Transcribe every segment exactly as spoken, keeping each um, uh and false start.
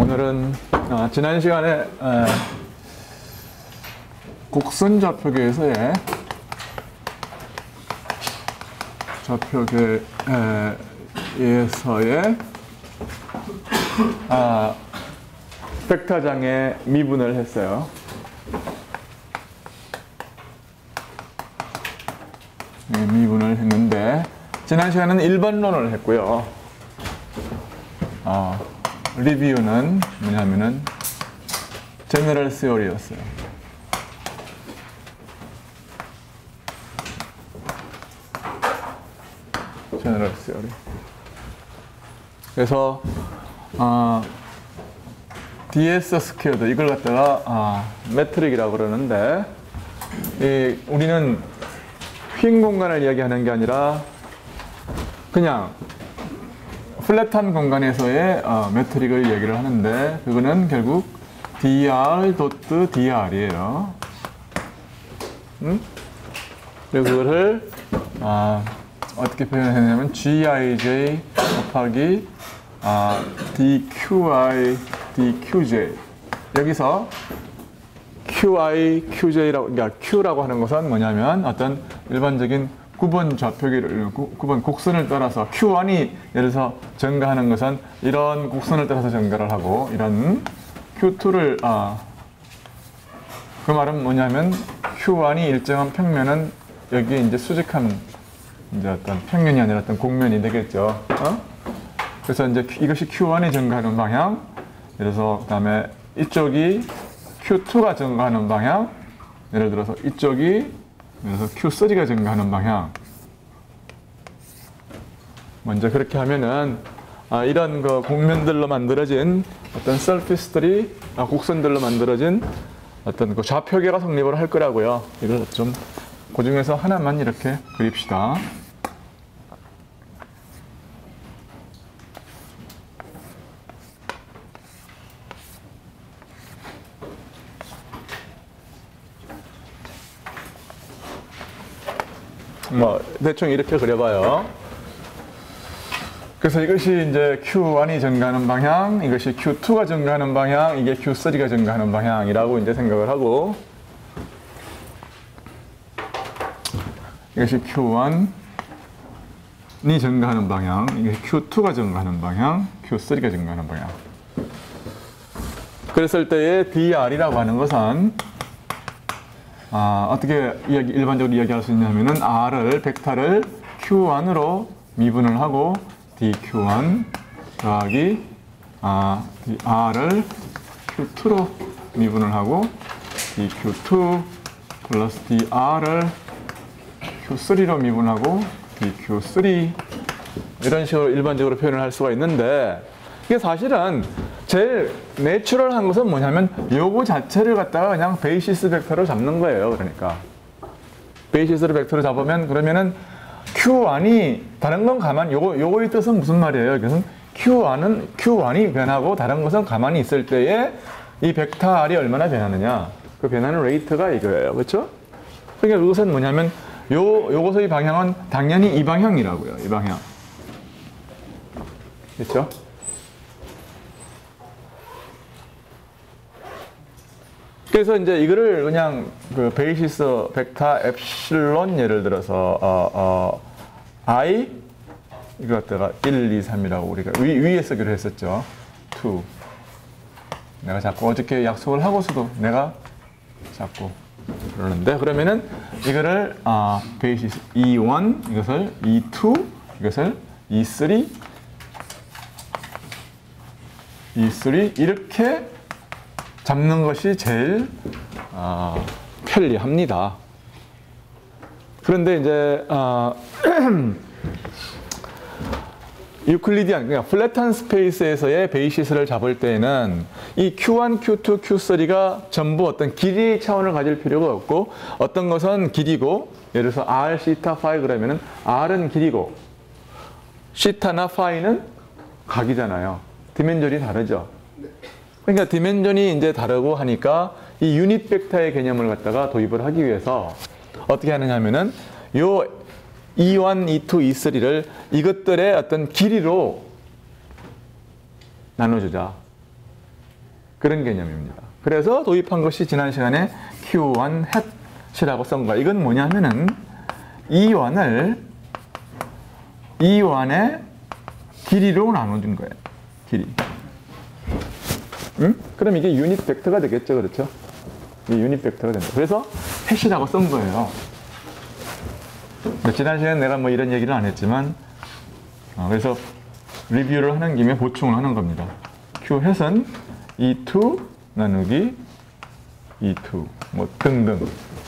오늘은 어, 지난 시간에 에, 곡선 좌표계에서의 좌표계에서의 아, 벡터장의 미분을 했어요. 네, 미분을 했는데 지난 시간에는 일반론을 했고요. 어, 리뷰는 뭐냐면은 제너럴 시어리였어요. 제너럴 시어리. 그래서 어, 디에스 스퀘어드 이걸 갖다가 어, 매트릭이라고 그러는데 이, 우리는 휜 공간을 이야기하는 게 아니라 그냥 플랫한 공간에서의 어, 매트릭을 얘기를 하는데 그거는 결국 dr 도트 dr이에요. 음? 그리고 그거를 어, 어떻게 표현했냐면 gij 곱하기 어, dqi dqj 여기서 qi qj라고 그러니까 q라고 하는 것은 뭐냐면 어떤 일반적인 구분 좌표계를, 구분 곡선을 따라서 큐 원이 예를 들어서 증가하는 것은 이런 곡선을 따라서 증가를 하고 이런 큐 투를 아, 그 말은 뭐냐면 큐 원이 일정한 평면은 여기에 이제 수직한 이제 어떤 평면이 아니라 어떤 곡면이 되겠죠. 어? 그래서 이제 이것이 큐 원이 증가하는 방향, 예를 들어서 그다음에 이쪽이 큐 투가 증가하는 방향, 예를 들어서 이쪽이 그래서 큐 쓰리가 증가하는 방향. 먼저 그렇게 하면은 아, 이런 그 곡면들로 만들어진 어떤 서피스들이 아, 곡선들로 만들어진 어떤 그 좌표계가 성립을 할 거라고요. 이걸 좀 그 중에서 하나만 이렇게 그립시다. 뭐 대충 이렇게 그려봐요. 그래서 이것이 이제 큐 원이 증가하는 방향, 이것이 큐 투가 증가하는 방향, 이게 큐 쓰리가 증가하는 방향이라고 이제 생각을 하고, 이것이 큐 원이 증가하는 방향, 이게 큐 투가 증가하는 방향, 큐 쓰리가 증가하는 방향. 그랬을 때의 dr이라고 하는 것은 아, 어떻게 이야기, 일반적으로 이야기할 수 있냐면은 R을, 벡터를 큐 원으로 미분을 하고 디큐 원 더하기 아, R을 큐 투로 미분을 하고 디큐 투 플러스 dr을 큐 쓰리로 미분하고 디큐 쓰리 이런 식으로 일반적으로 표현을 할 수가 있는데 이게 사실은 제일 내추럴한 것은 뭐냐면 요거 자체를 갖다가 그냥 베이시스 벡터로 잡는 거예요. 그러니까 베이시스로 벡터로 잡으면 그러면은 큐 원이 다른 건 가만 요거 요거의 뜻은 무슨 말이에요? 이것은 큐 원은 큐 원이 변하고 다른 것은 가만히 있을 때에 이 벡터 R이 얼마나 변하느냐 그 변하는 레이트가 이거예요. 그렇죠? 그러니까 그것은 뭐냐면 요 요것의 방향은 당연히 이 방향이라고요. 이 방향. 그렇죠? 그래서 이제 이거를 그냥 그 베이시스 벡터 엡실론 예를 들어서 어, 어, i 이거 갖다가 일, 이, 삼이라고 우리가 위, 위에 쓰기로 했었죠. 이. 내가 자꾸 어저께 약속을 하고서도 내가 자꾸 그러는데 그러면은 이거를 어, 베이시스 이 원 이것을 이 투 이것을 이 쓰리 이 쓰리 이렇게 잡는 것이 제일 어, 편리합니다. 그런데 이제 어, 유클리디안, 그러니까 플랫한 스페이스에서의 베이시스를 잡을 때에는 이 큐 원, 큐 투, 큐 쓰리가 전부 어떤 길이의 차원을 가질 필요가 없고 어떤 것은 길이고 예를 들어서 R, 시타, 파이 그러면은 R은 길이고 시타나 파이는 각이잖아요. 디멘전이 다르죠. 그러니까 디멘전이 이제 다르고 하니까 이 유닛 벡터의 개념을 갖다가 도입을 하기 위해서 어떻게 하느냐 하면은 요 이 원, 이 투, 이 쓰리를 이것들의 어떤 길이로 나눠주자. 그런 개념입니다. 그래서 도입한 것이 지난 시간에 큐 원 hat이라고 쓴 거야. 이건 뭐냐면은 이 원을 이 원의 길이로 나눠준 거예요. 길이. 응? 그럼 이게 유닛 벡터가 되겠죠, 그렇죠? 이 유닛 벡터가 된다. 그래서 hat이라고 쓴 거예요. 지난 시간에 내가 뭐 이런 얘기를 안 했지만, 어, 그래서 리뷰를 하는 김에 보충을 하는 겁니다. q hat은 이투 나누기 이투 뭐 등등.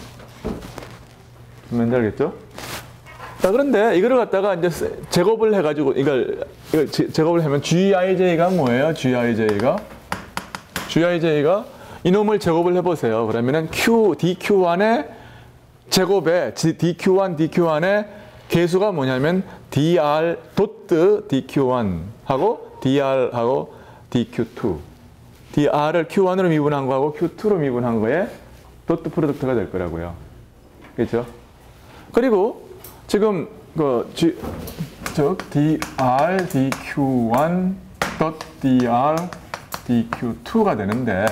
뭔지 알겠죠? 자, 그런데 이거를 갖다가 이제 제곱을 해가지고 이걸, 이걸 제곱을 하면 gij가 뭐예요? gij가 gij가 이놈을 제곱을 해보세요. 그러면은 q dq원의 제곱에 dq1 dq1의 개수가 뭐냐면 dr 도트 dq1 하고 dr하고 dq2. dr을 q1으로 미분한 거하고 q2로 미분한 거에 도트 프로덕트가 될 거라고요. 그렇죠? 그리고 지금 그 G, 즉 dr dq1 dr dq2가 되는데,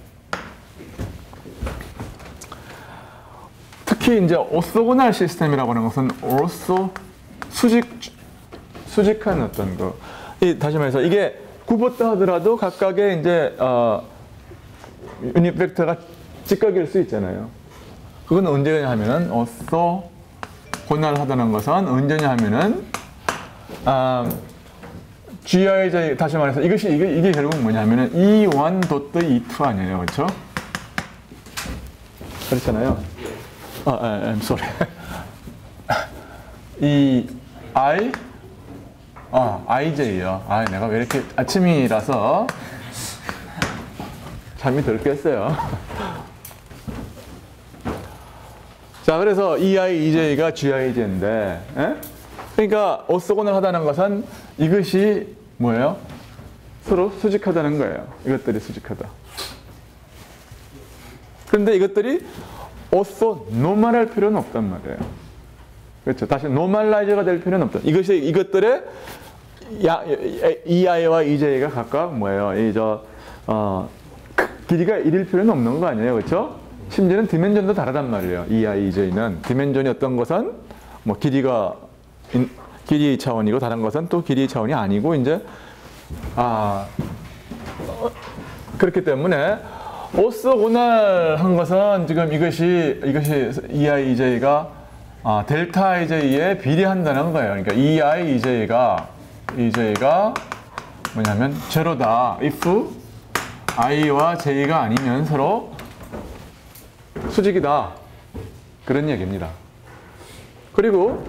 특히 이제 오소고날 시스템이라고 하는 것은 오소 수직 수직한 어떤 거. 이 다시 말해서 이게 굽었다 하더라도 각각의 이제 어, 유닛 벡터가 직각일 수 있잖아요. 그건 언제냐 하면은 오소고날하다는 것은 언제냐 하면은 아, gij 다시 말해서 이것이 이게, 이게 결국 뭐냐면은 이 원 도트 이 투 아니에요, 그렇죠? 그렇잖아요. 아, 아, I'm sorry. 이 I, 아, 아이제이요. 아, 내가 왜 이렇게 아침이라서 잠이 덜 깼어요. 자, 그래서 이아이, 이제이가 지아이제인데, 에? 그러니까 오소곤을 하다는 것은 이것이 뭐예요? 서로 수직하다는 거예요. 이것들이 수직하다. 그런데 이것들이 오소 노멀할 필요는 없단 말이에요. 그렇죠? 다시 노멀라이저가 될 필요는 없다. 이것이 이것들의 이아이와 이제이가 각각 뭐예요? 이 저 어, 길이가 일일 필요는 없는 거 아니에요, 그렇죠? 심지어는 디멘전도 다르단 말이에요. 이아이, 이제이는 디멘전이 어떤 것은 뭐 길이가 길이 차원이고 다른 것은 또 길이 차원이 아니고 이제 아 어, 그렇기 때문에 오소고날한 것은 지금 이것이 이것이 이아이, 이제이가 아, 델타 이제이에 비례한다는 거예요. 그러니까 이아이, 이제이가 이제이가 뭐냐면 제로다. if i와 j가 아니면 서로 수직이다. 그런 얘기입니다. 그리고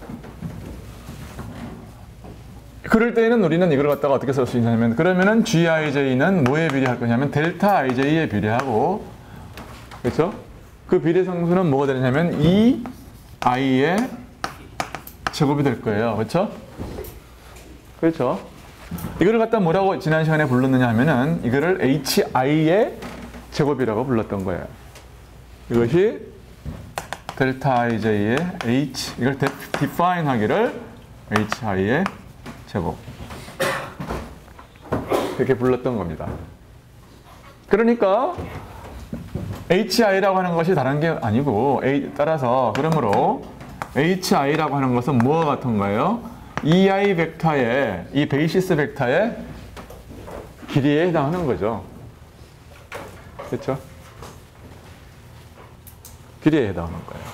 그럴 때에는 우리는 이걸 갖다가 어떻게 쓸 수 있냐면, 그러면은 gij는 뭐에 비례할 거냐면 델타 ij에 비례하고, 그렇죠? 그 비례 상수는 뭐가 되냐면 이 i의 제곱이 될 거예요. 그렇죠? 그렇죠? 이거를 갖다 뭐라고 지난 시간에 불렀느냐 하면은 이거를 hi의 제곱이라고 불렀던 거예요. 이것이 델타 ij의 h, 이걸 define 하기를 hi의 제곱, 이렇게 불렀던 겁니다. 그러니까 hi라고 하는 것이 다른 게 아니고, A, 따라서 그러므로 hi라고 하는 것은 뭐와 같은 거예요? ei 벡터의, 이 베이시스 벡터의 길이에 해당하는 거죠. 그렇죠? 길이에 해당하는 거예요.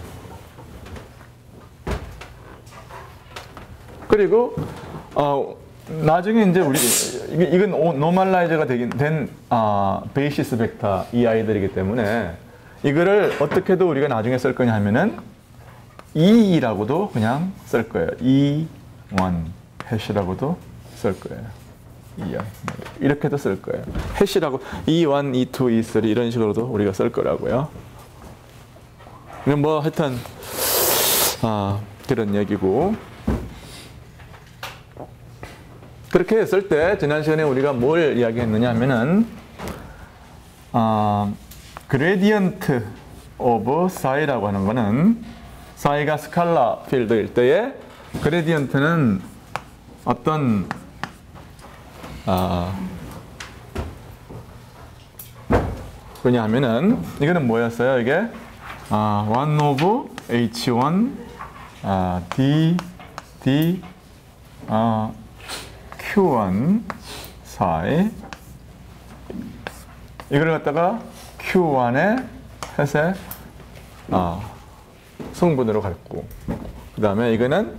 그리고 어, 나중에 이제 우리 이건 노멀라이저가 되긴 된 아, 베이시스 벡터 이 아이들이기 때문에 이거를 어떻게도 우리가 나중에 쓸 거냐 하면은 이라고도 그냥 쓸 거예요. 이 원 해시라고도 쓸 거예요. 이야 이렇게도 쓸 거예요. 해시라고 이 원, 이 투, 이 쓰리 이런 식으로도 우리가 쓸 거라고요. 뭐 하여튼 아, 그런 얘기고. 그렇게 했을 때 지난 시간에 우리가 뭘 이야기했느냐 하면은 어, gradient of psi라고 하는 거는 psi가 스칼라 필드일 때에 gradient는 어떤 어, 왜냐하면은 이거는 뭐였어요? 이게 아, 원 오브 에이치 원 아, D D 아, 큐 원 사이 이걸 갖다가 큐 원의 햇의 아, 성분으로 갖고 그 다음에 이거는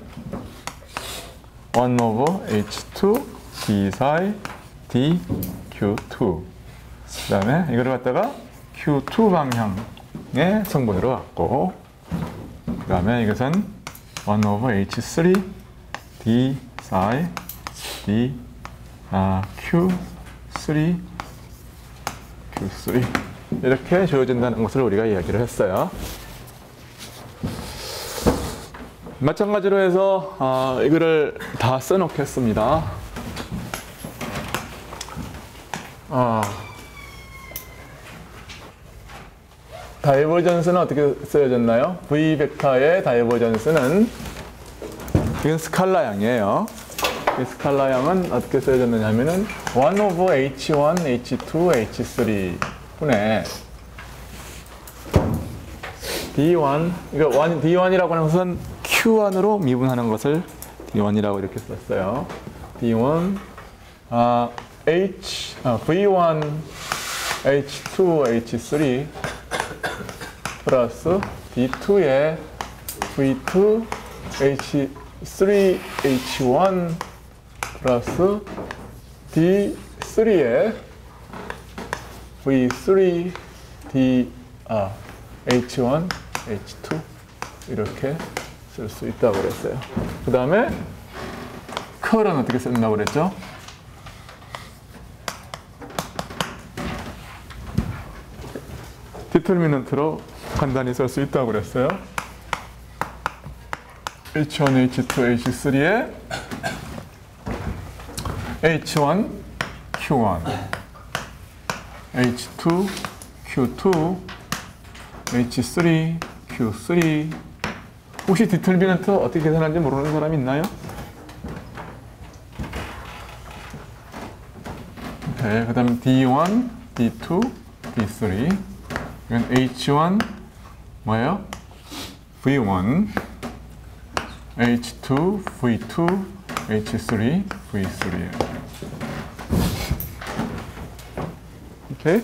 원 오브 에이치 투 D 사이 D 큐 투 그 다음에 이걸 갖다가 큐 투 방향의 성분으로 갖고 그 다음에 이것은 원 오브 에이치 쓰리 D 사이 D 아, 큐 쓰리 큐 쓰리 이렇게 주어진다는 것을 우리가 이야기를 했어요. 마찬가지로 해서 어, 이거를 다 써놓겠습니다. 어, 다이버전스는 어떻게 쓰여졌나요? V 벡터의 다이버전스는 이건 스칼라양이에요. 이 스칼라양은 어떻게 쓰여졌느냐 하면은 원 오브 에이치 원, 에이치 투, 에이치 쓰리 분의 디 원, 이거 디 원이라고 하는 것은 큐 원으로 미분하는 것을 디 원이라고 이렇게 썼어요. 디 원, 아, H, 아, 브이 원, 에이치 투, 에이치 쓰리 플러스 디 투의 브이 투, 에이치 쓰리, 에이치 원 플러스 디 쓰리의 브이 쓰리, D, 아, 에이치 원, 에이치 투 이렇게 쓸 수 있다고 그랬어요. 그 다음에 컬은 어떻게 쓴다고 그랬죠? 디터미넌트로 간단히 쓸 수 있다고 그랬어요. 에이치 원, 에이치 투, 에이치 쓰리의 에이치 원, 큐 원, 에이치 투, 큐 투, 에이치 쓰리, 큐 쓰리 혹시 디터미넌트 어떻게 계산하는지 모르는 사람 있나요? 네, 그 다음 디 원, 디 투, 디 쓰리 이건 에이치 원 뭐예요? 브이 원 에이치 투, 브이 투, 에이치 쓰리, 브이 쓰리예요. 오케이?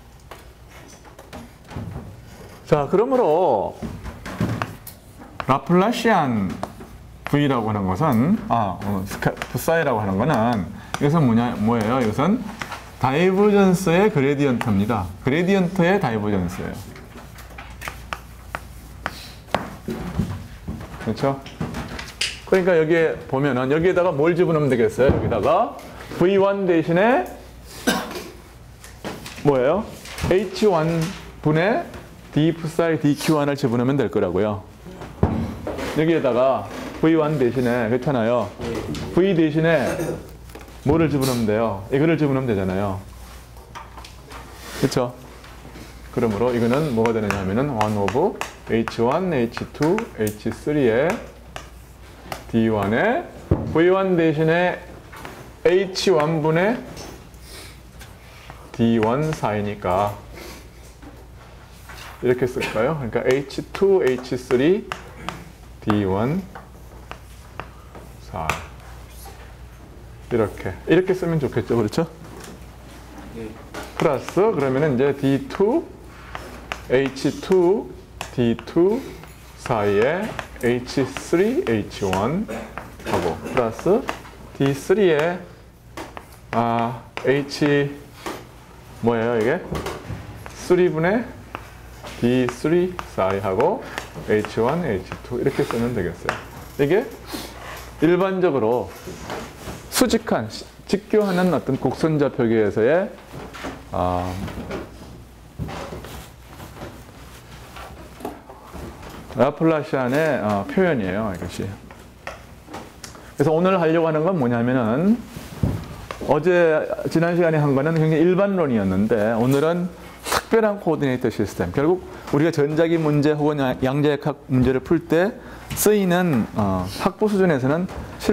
자, 그러므로 라플라시안 V라고 하는 것은 아, 어, 부사이라고 하는 것은 이것은 뭐냐, 뭐예요? 이것은 다이버전스의 그레디언트입니다. 그레디언트의 다이버전스예요. 그렇죠? 그러니까 여기에 보면은 여기에다가 뭘 집어넣으면 되겠어요? 여기다가 브이 원 대신에 뭐예요? 에이치 원 분의 D 푸사이 디 큐 원을 집어넣으면 될 거라고요. 여기에다가 브이 원 대신에 그렇잖아요. V 대신에 뭐를 집어넣으면 돼요? 이거를 집어넣으면 되잖아요. 그렇죠? 그러므로 이거는 뭐가 되느냐 하면은 원 오브 에이치 원, 에이치 투, 에이치 쓰리의 디 원에 브이 원 대신에 에이치 원 분의 디 원 사이니까 이렇게 쓸까요? 그러니까 에이치 투, 에이치 쓰리, 디 원 사이 이렇게 이렇게 쓰면 좋겠죠, 그렇죠? 네. 플러스 그러면은 이제 디 투, 에이치 투, 디 투 사이에 에이치 쓰리, 에이치 원 하고 플러스 디 쓰리에 아, H 뭐예요 이게? 쓰리 분의 디 쓰리 사이하고 에이치 원, 에이치 투 이렇게 쓰면 되겠어요. 이게 일반적으로 수직한, 직교하는 어떤 곡선자 표기에서의 아, 라플라시안의 어, 표현이에요, 이것이. 그래서 오늘 하려고 하는 건 뭐냐면은 어제 지난 시간에 한 거는 굉장히 일반론이었는데 오늘은 특별한 코오디네이터 시스템. 결국 우리가 전자기 문제 혹은 양자역학 문제를 풀 때 쓰이는 어, 학부 수준에서는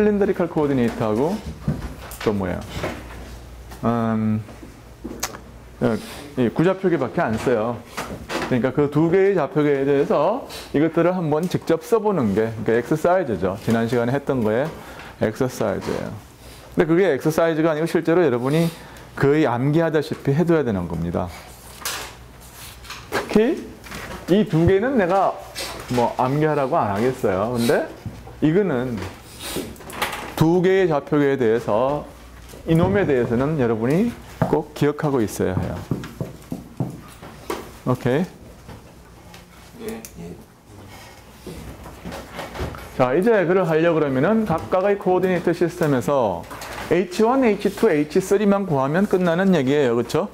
실린더리컬 코오디네이터하고 또 뭐예요? 음, 이 구좌표기밖에 안 써요. 그러니까 그 두 개의 좌표계에 대해서 이것들을 한번 직접 써보는 게 그러니까 엑서사이즈죠. 지난 시간에 했던 거에 엑서사이즈예요. 근데 그게 엑서사이즈가 아니고 실제로 여러분이 거의 암기하다시피 해둬야 되는 겁니다. 특히 이 두 개는 내가 뭐 암기하라고 안 하겠어요. 근데 이거는 두 개의 좌표계에 대해서 이놈에 대해서는 여러분이 꼭 기억하고 있어야 해요. 오케이. 자, 이제 그걸 하려고 그러면은 각각의 코오디네이트 시스템에서 에이치 원, 에이치 투, 에이치 쓰리만 구하면 끝나는 얘기예요. 그렇죠?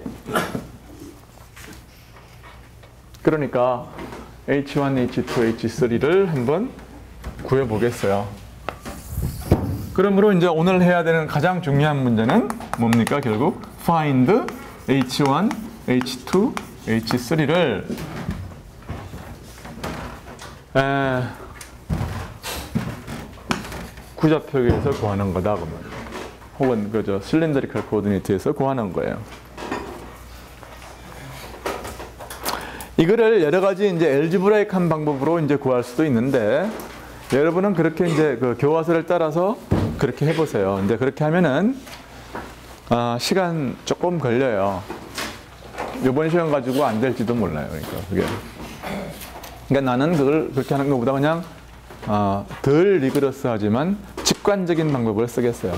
그러니까 에이치 원, 에이치 투, 에이치 쓰리를 한번 구해 보겠어요. 그러므로 이제 오늘 해야 되는 가장 중요한 문제는 뭡니까? 결국 find 에이치 원, 에이치 투, 에이치 쓰리를 에, 구좌표계에서 구하는 거다. 그러면. 혹은 그저 실린더리컬 코오디네이트에서 구하는 거예요. 이거를 여러 가지 이제 엘지브라익한 방법으로 이제 구할 수도 있는데 여러분은 그렇게 이제 그 교과서를 따라서 그렇게 해보세요. 이제 그렇게 하면은 아, 시간 조금 걸려요. 이번 시간 가지고 안 될지도 몰라요. 그러니까 그게. 그러니까 나는 그걸 그렇게 하는 것보다 그냥 아, 덜 리그러스하지만 직관적인 방법을 쓰겠어요.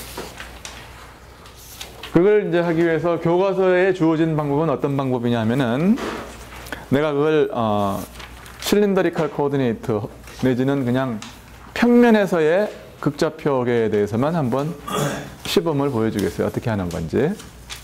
그걸 이제 하기 위해서 교과서에 주어진 방법은 어떤 방법이냐 하면은 내가 그걸 어, 실린더리컬 코오디네이트 내지는 그냥 평면에서의 극좌표계에 대해서만 한번 시범을 보여주겠어요. 어떻게 하는 건지.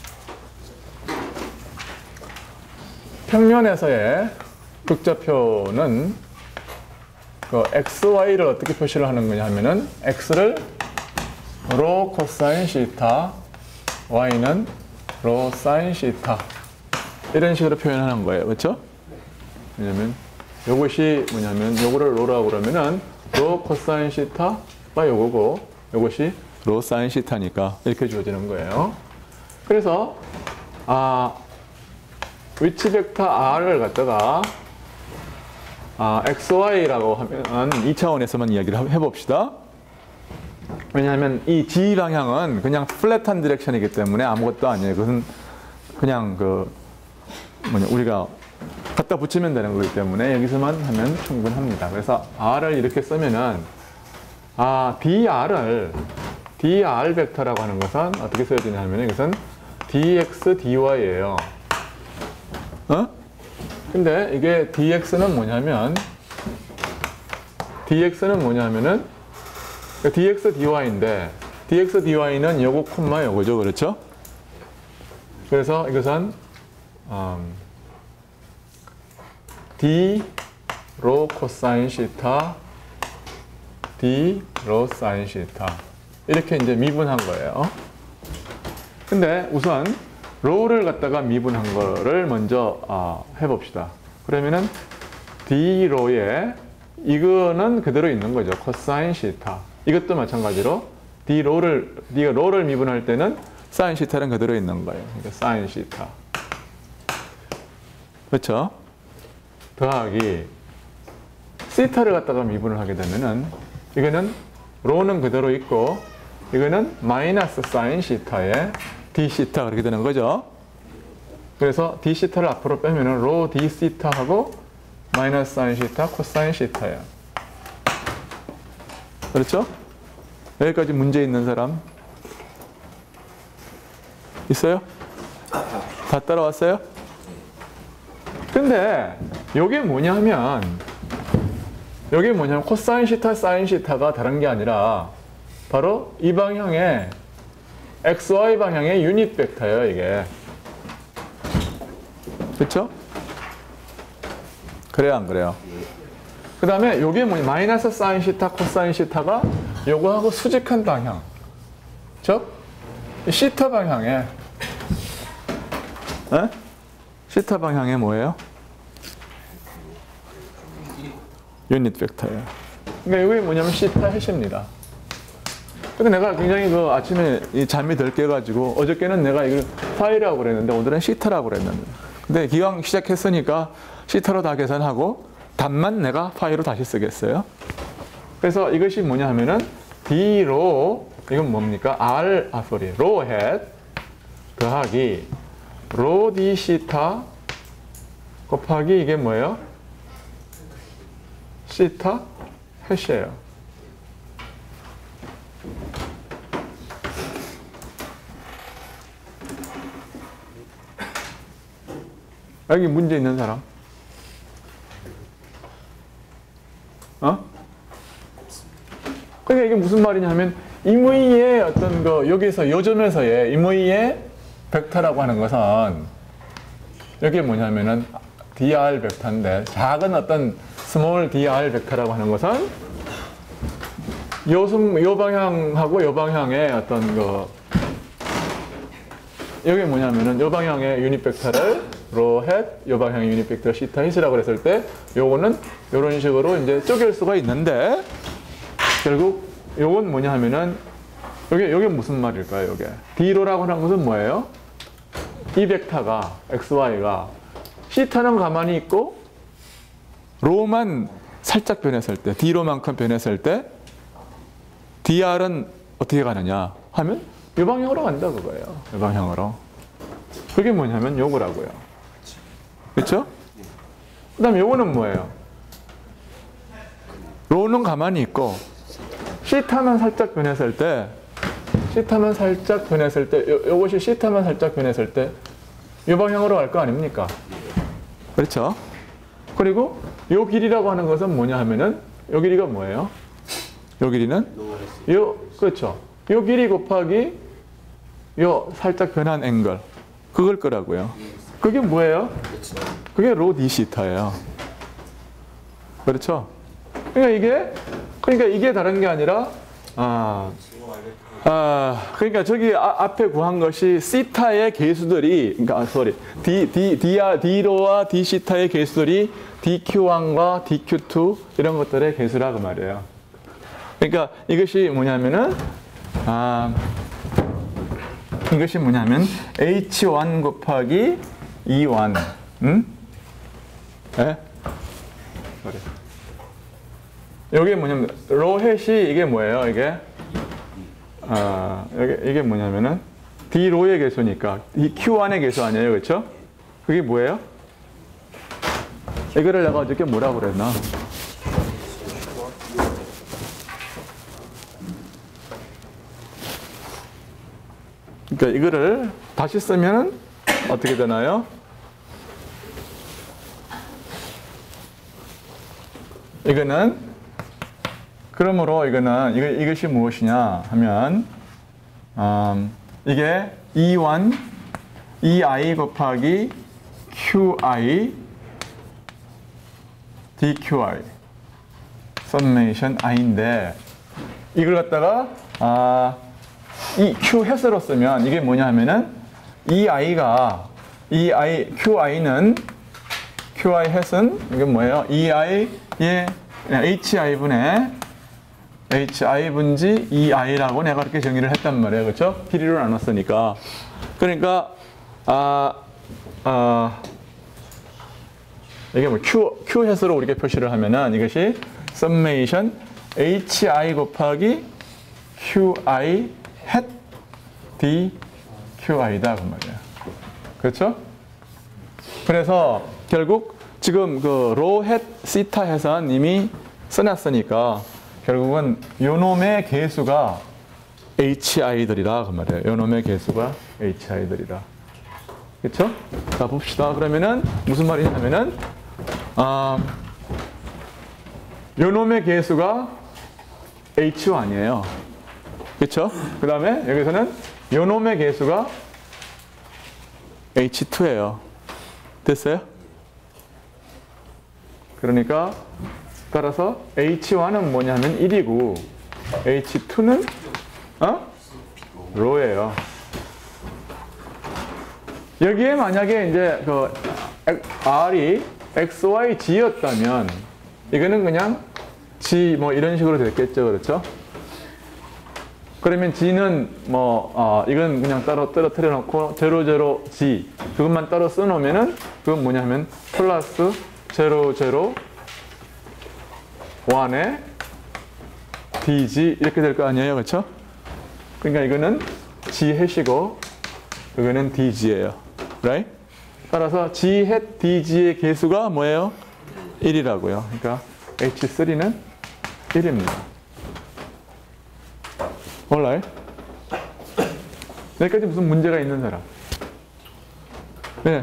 평면에서의 극좌표는 그 xy를 어떻게 표시를 하는 거냐 하면은 x를 로 코사인 시타, y는 로 사인 시타 이런 식으로 표현하는 거예요. 그렇죠? 왜냐면 요것이 뭐냐면 요거를 로라고 그러면은 로 코사인 시타가 요거고 요것이 로 사인 시타니까 이렇게 주어지는 거예요. 그래서 아 위치 벡터 r을 갖다가 아, xy라고 하면 이 차원에서만 이야기를 해봅시다. 왜냐하면 이 g 방향은 그냥 플랫한 디렉션이기 때문에 아무것도 아니에요. 그것은 그냥 그 뭐냐 우리가 갖다 붙이면 되는 거기 때문에 여기서만 하면 충분합니다. 그래서 r을 이렇게 쓰면은 아 dr을 dr 벡터라고 하는 것은 어떻게 써야 되냐 하면 이것은 dx dy예요. 어? 근데 이게 dx는 뭐냐면 dx는 뭐냐면은 dx dy인데 dx dy는 요거 콤마 요거죠. 그렇죠? 그래서 이것은 음, d 로 코사인 시타 d 로 사인 시타 이렇게 이제 미분한 거예요. 근데 우선 로를 갖다가 미분한 거를 먼저 아, 해봅시다. 그러면은 d로에 이거는 그대로 있는 거죠. 코사인 시타. 이것도 마찬가지로 d로를 d가 로를 미분할 때는 사인 시타는 그대로 있는 거예요. 그러니까 사인 시타. 그렇죠? 더하기 시타를 갖다가 미분을 하게 되면은 이거는 로는 그대로 있고 이거는 마이너스 사인 시타에 d 시타 그렇게 되는 거죠. 그래서 d 시타를 앞으로 빼면은 로 d 시타하고 마이너스 사인 시타 코사인 시타예요. 그렇죠? 여기까지 문제 있는 사람 있어요? 다 따라왔어요? 근데 이게 뭐냐면 이게 뭐냐면 코사인 시타 사인 시타가 다른 게 아니라 바로 이 방향에 xy 방향의 유닛 벡터예요, 이게. 그렇죠? 그래요, 안 그래요? 그 다음에 요게 뭐냐, 마이너스 사인 시타, 코사인 시타가 요거하고 수직한 방향. 즉, 시타 방향에, 에? 시타 방향에 뭐예요? 유닛 벡터예요. 그러니까 이게 뭐냐면 시타 해시입니다. 근데 내가 굉장히 그 아침에 이 잠이 덜 깨가지고 어저께는 내가 이걸 파이라고 그랬는데 오늘은 시타라고 그랬는데 근데 기왕 시작했으니까 시타로 다 계산하고 답만 내가 파이로 다시 쓰겠어요. 그래서 이것이 뭐냐 하면은 D로 이건 뭡니까? R, 아, sorry, 로 head 더하기 로 D 시타 곱하기 이게 뭐예요? 시타 햇이에요. 여기 문제 있는 사람? 어? 그러니까 이게 무슨 말이냐 하면 임의의 어떤 거 여기서 요점에서의 임의의 벡터라고 하는 것은 여기 뭐냐면은 dr 벡터인데 작은 어떤 스몰 dr 벡터라고 하는 것은 요, 순, 요 방향하고 요 방향의 어떤 거 여기 뭐냐면은 요 방향의 유닛 벡터를 로 헷, 요 방향의 유닛 벡터 시타 헷이라고 그랬을 때 요거는 요런 식으로 이제 쪼갤 수가 있는데 결국 요건 뭐냐 하면은 요게 요게 무슨 말일까요? 요게 D로라고 하는 것은 뭐예요? 이 벡터가 xy가 시타는 가만히 있고 로만 살짝 변했을 때 D로만큼 변했을 때 dr은 어떻게 가느냐 하면 이 방향으로 간다 그거예요. 이 방향으로. 그게 뭐냐면 요거라고요. 그렇죠? 그 다음에 요거는 뭐예요? 로는 가만히 있고 시타만 살짝 변했을 때 시타만 살짝 변했을 때 요, 요것이 시타만 살짝 변했을 때 이 방향으로 갈 거 아닙니까? 그렇죠? 그리고 요 길이라고 하는 것은 뭐냐 하면은 요 길이가 뭐예요? 요 길이는 요 그렇죠. 요 길이 곱하기 요 살짝 변한 앵글 그걸 거라고요. 그게 뭐예요? 그게 로 D 시타예요. 그렇죠? 그러니까 이게 그러니까 이게 다른 게 아니라 아, 아 그러니까 저기 아, 앞에 구한 것이 시타의 개수들이 그러니까 아, sorry D D D D로와 D 시타의 개수들이 디큐원과 디큐투 이런 것들의 개수라 그 말이에요. 그러니까 이것이 뭐냐면은 아 이것이 뭐냐면 에이치 원 곱하기 이 원 응? 예? 그래. 이게 뭐냐면 로햇이 이게 뭐예요? 이게 아 이게 이게 뭐냐면은 D 로의 개수니까 이 Q 원의 개수 아니에요, 그렇죠? 그게 뭐예요? 이거를 내가 어저께 뭐라고 그랬나? 그러니까 이거를 다시 쓰면 어떻게 되나요? 이거는 그러므로 이거는 이거, 이것이 무엇이냐 하면 음, 이게 이 원 이아이 곱하기 큐아이 디큐아이 summation i인데 이걸 갖다가 아, 이 q 햇으로 쓰면 이게 뭐냐 하면은 이 i가 이 i qi는 qi 햇은 이게 뭐예요? 이 i의 hi 분의 hi 분지 이 i라고 내가 이렇게 정의를 했단 말이에요. 그렇죠? 길이로 나눴으니까. 그러니까 아, 아 이게 뭐 q q 햇으로 우리가 표시를 하면은 이것이 summation hi 곱하기 qi 햇 dqi다 그 말이에요. 그렇죠? 그래서 결국 지금 그 로 햇 시타 햇은 이미 써놨으니까 결국은 요놈의 개수가 hi들이라 그 말이에요. 요놈의 개수가 hi들이라. 그렇죠? 자 봅시다. 그러면은 무슨 말이냐면은 아, 요놈의 개수가 에이치 원이에요. 그렇죠? 그 다음에 여기서는 요놈의 개수가 에이치 투예요. 됐어요? 그러니까 따라서 에이치 원은 뭐냐면 일이고 에이치 투는 어? 로예요. 여기에 만약에 이제 그 R이 엑스와이 지였다면 이거는 그냥 G 뭐 이런 식으로 됐겠죠. 그렇죠? 그러면 G는 뭐, 어, 이건 그냥 따로 떨어뜨려 놓고 제로, 제로, G. 그것만 따로 써놓으면은 그건 뭐냐면 플러스 제로, 제로, 일에 디지 이렇게 될 거 아니에요. 그렇죠? 그러니까 이거는 G 해시고 이거는 디지예요. right? 따라서 G hat 디지의 개수가 뭐예요? 일이라고요. 그러니까 에이치 쓰리는 일입니다. alright? 여기까지 무슨 문제가 있는 사람? 네.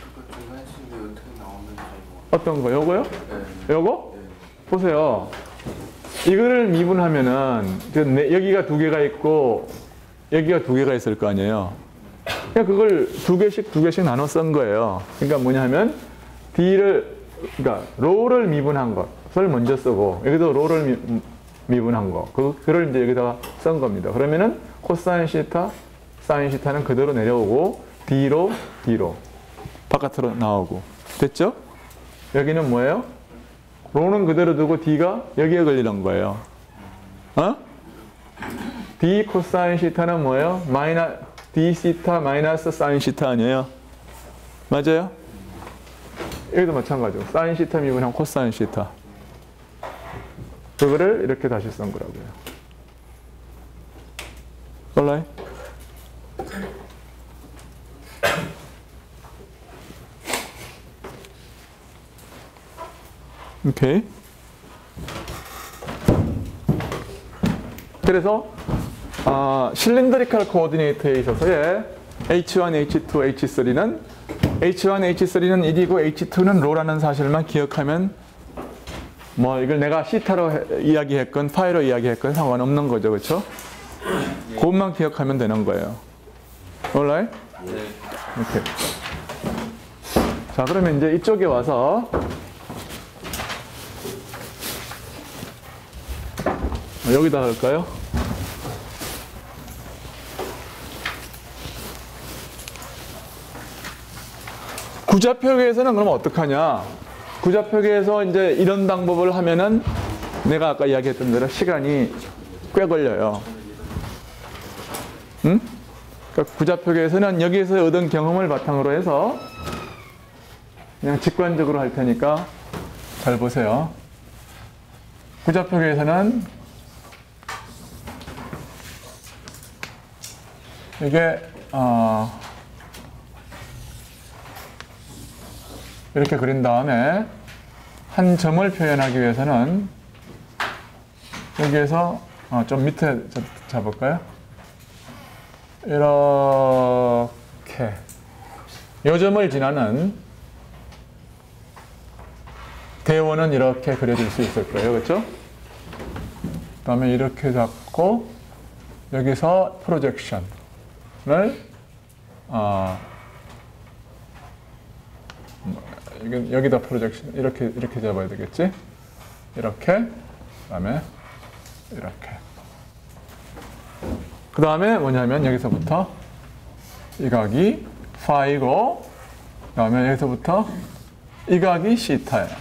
어떤 거? 요거요? 네. 요거? 네. 보세요. 이거를 미분하면은 여기가 두 개가 있고 여기가 두 개가 있을 거 아니에요. 그러니까 그걸 두 개씩 두 개씩 나눠 쓴 거예요. 그러니까 뭐냐면 D를 그러니까 로를 미분한 것을 먼저 쓰고 여기도 로를 미, 미분한 거 그, 그걸 이제 여기다가 쓴 겁니다. 그러면은 코사인 시타, 사인 시타는 그대로 내려오고 D로 D로 바깥으로 나오고 됐죠? 여기는 뭐예요? 로는 그대로 두고 D가 여기에 걸리는 거예요. 어? D 코사인 시타는 뭐예요? 마이너 D 시타 마이너스 사인 시타 아니에요? 맞아요? 여기도 마찬가지고 사인 시타 미분한 코사인 시타 그거를 이렇게 다시 쓴 거라고요. 올라이? 오케이. 그래서 어, 실린더리컬 코오디네이터에 있어서의 에이치 원, 에이치 투, 에이치 쓰리는 에이치 원, 에이치 쓰리는 일이고 에이치 투는 로라는 사실만 기억하면 뭐 이걸 내가 시타로 해, 이야기했건 파이로 이야기했건 상관없는 거죠. 그렇죠? 네. 그것만 기억하면 되는 거예요. alright? 네. 오케이. 자, 그러면 이제 이쪽에 와서 여기다 할까요? 구좌표계에서는 그럼 어떡하냐? 구좌표계에서 이제 이런 방법을 하면은 내가 아까 이야기했던 대로 시간이 꽤 걸려요. 응? 그러니까 구좌표계에서는 여기에서 얻은 경험을 바탕으로 해서 그냥 직관적으로 할 테니까 잘 보세요. 구좌표계에서는 이게 어 이렇게 그린 다음에 한 점을 표현하기 위해서는 여기에서 어, 좀 밑에 잡을까요? 이렇게 요 점을 지나는 대원은 이렇게 그려질 수 있을 거예요. 그렇죠? 그 다음에 이렇게 잡고 여기서 프로젝션을 어, 여기다 프로젝션 이렇게 이렇게 잡아야 되겠지? 이렇게 그다음에 이렇게 그 다음에 뭐냐면 여기서부터 이 각이 파이고 그 다음에 여기서부터 이 각이 시타예요.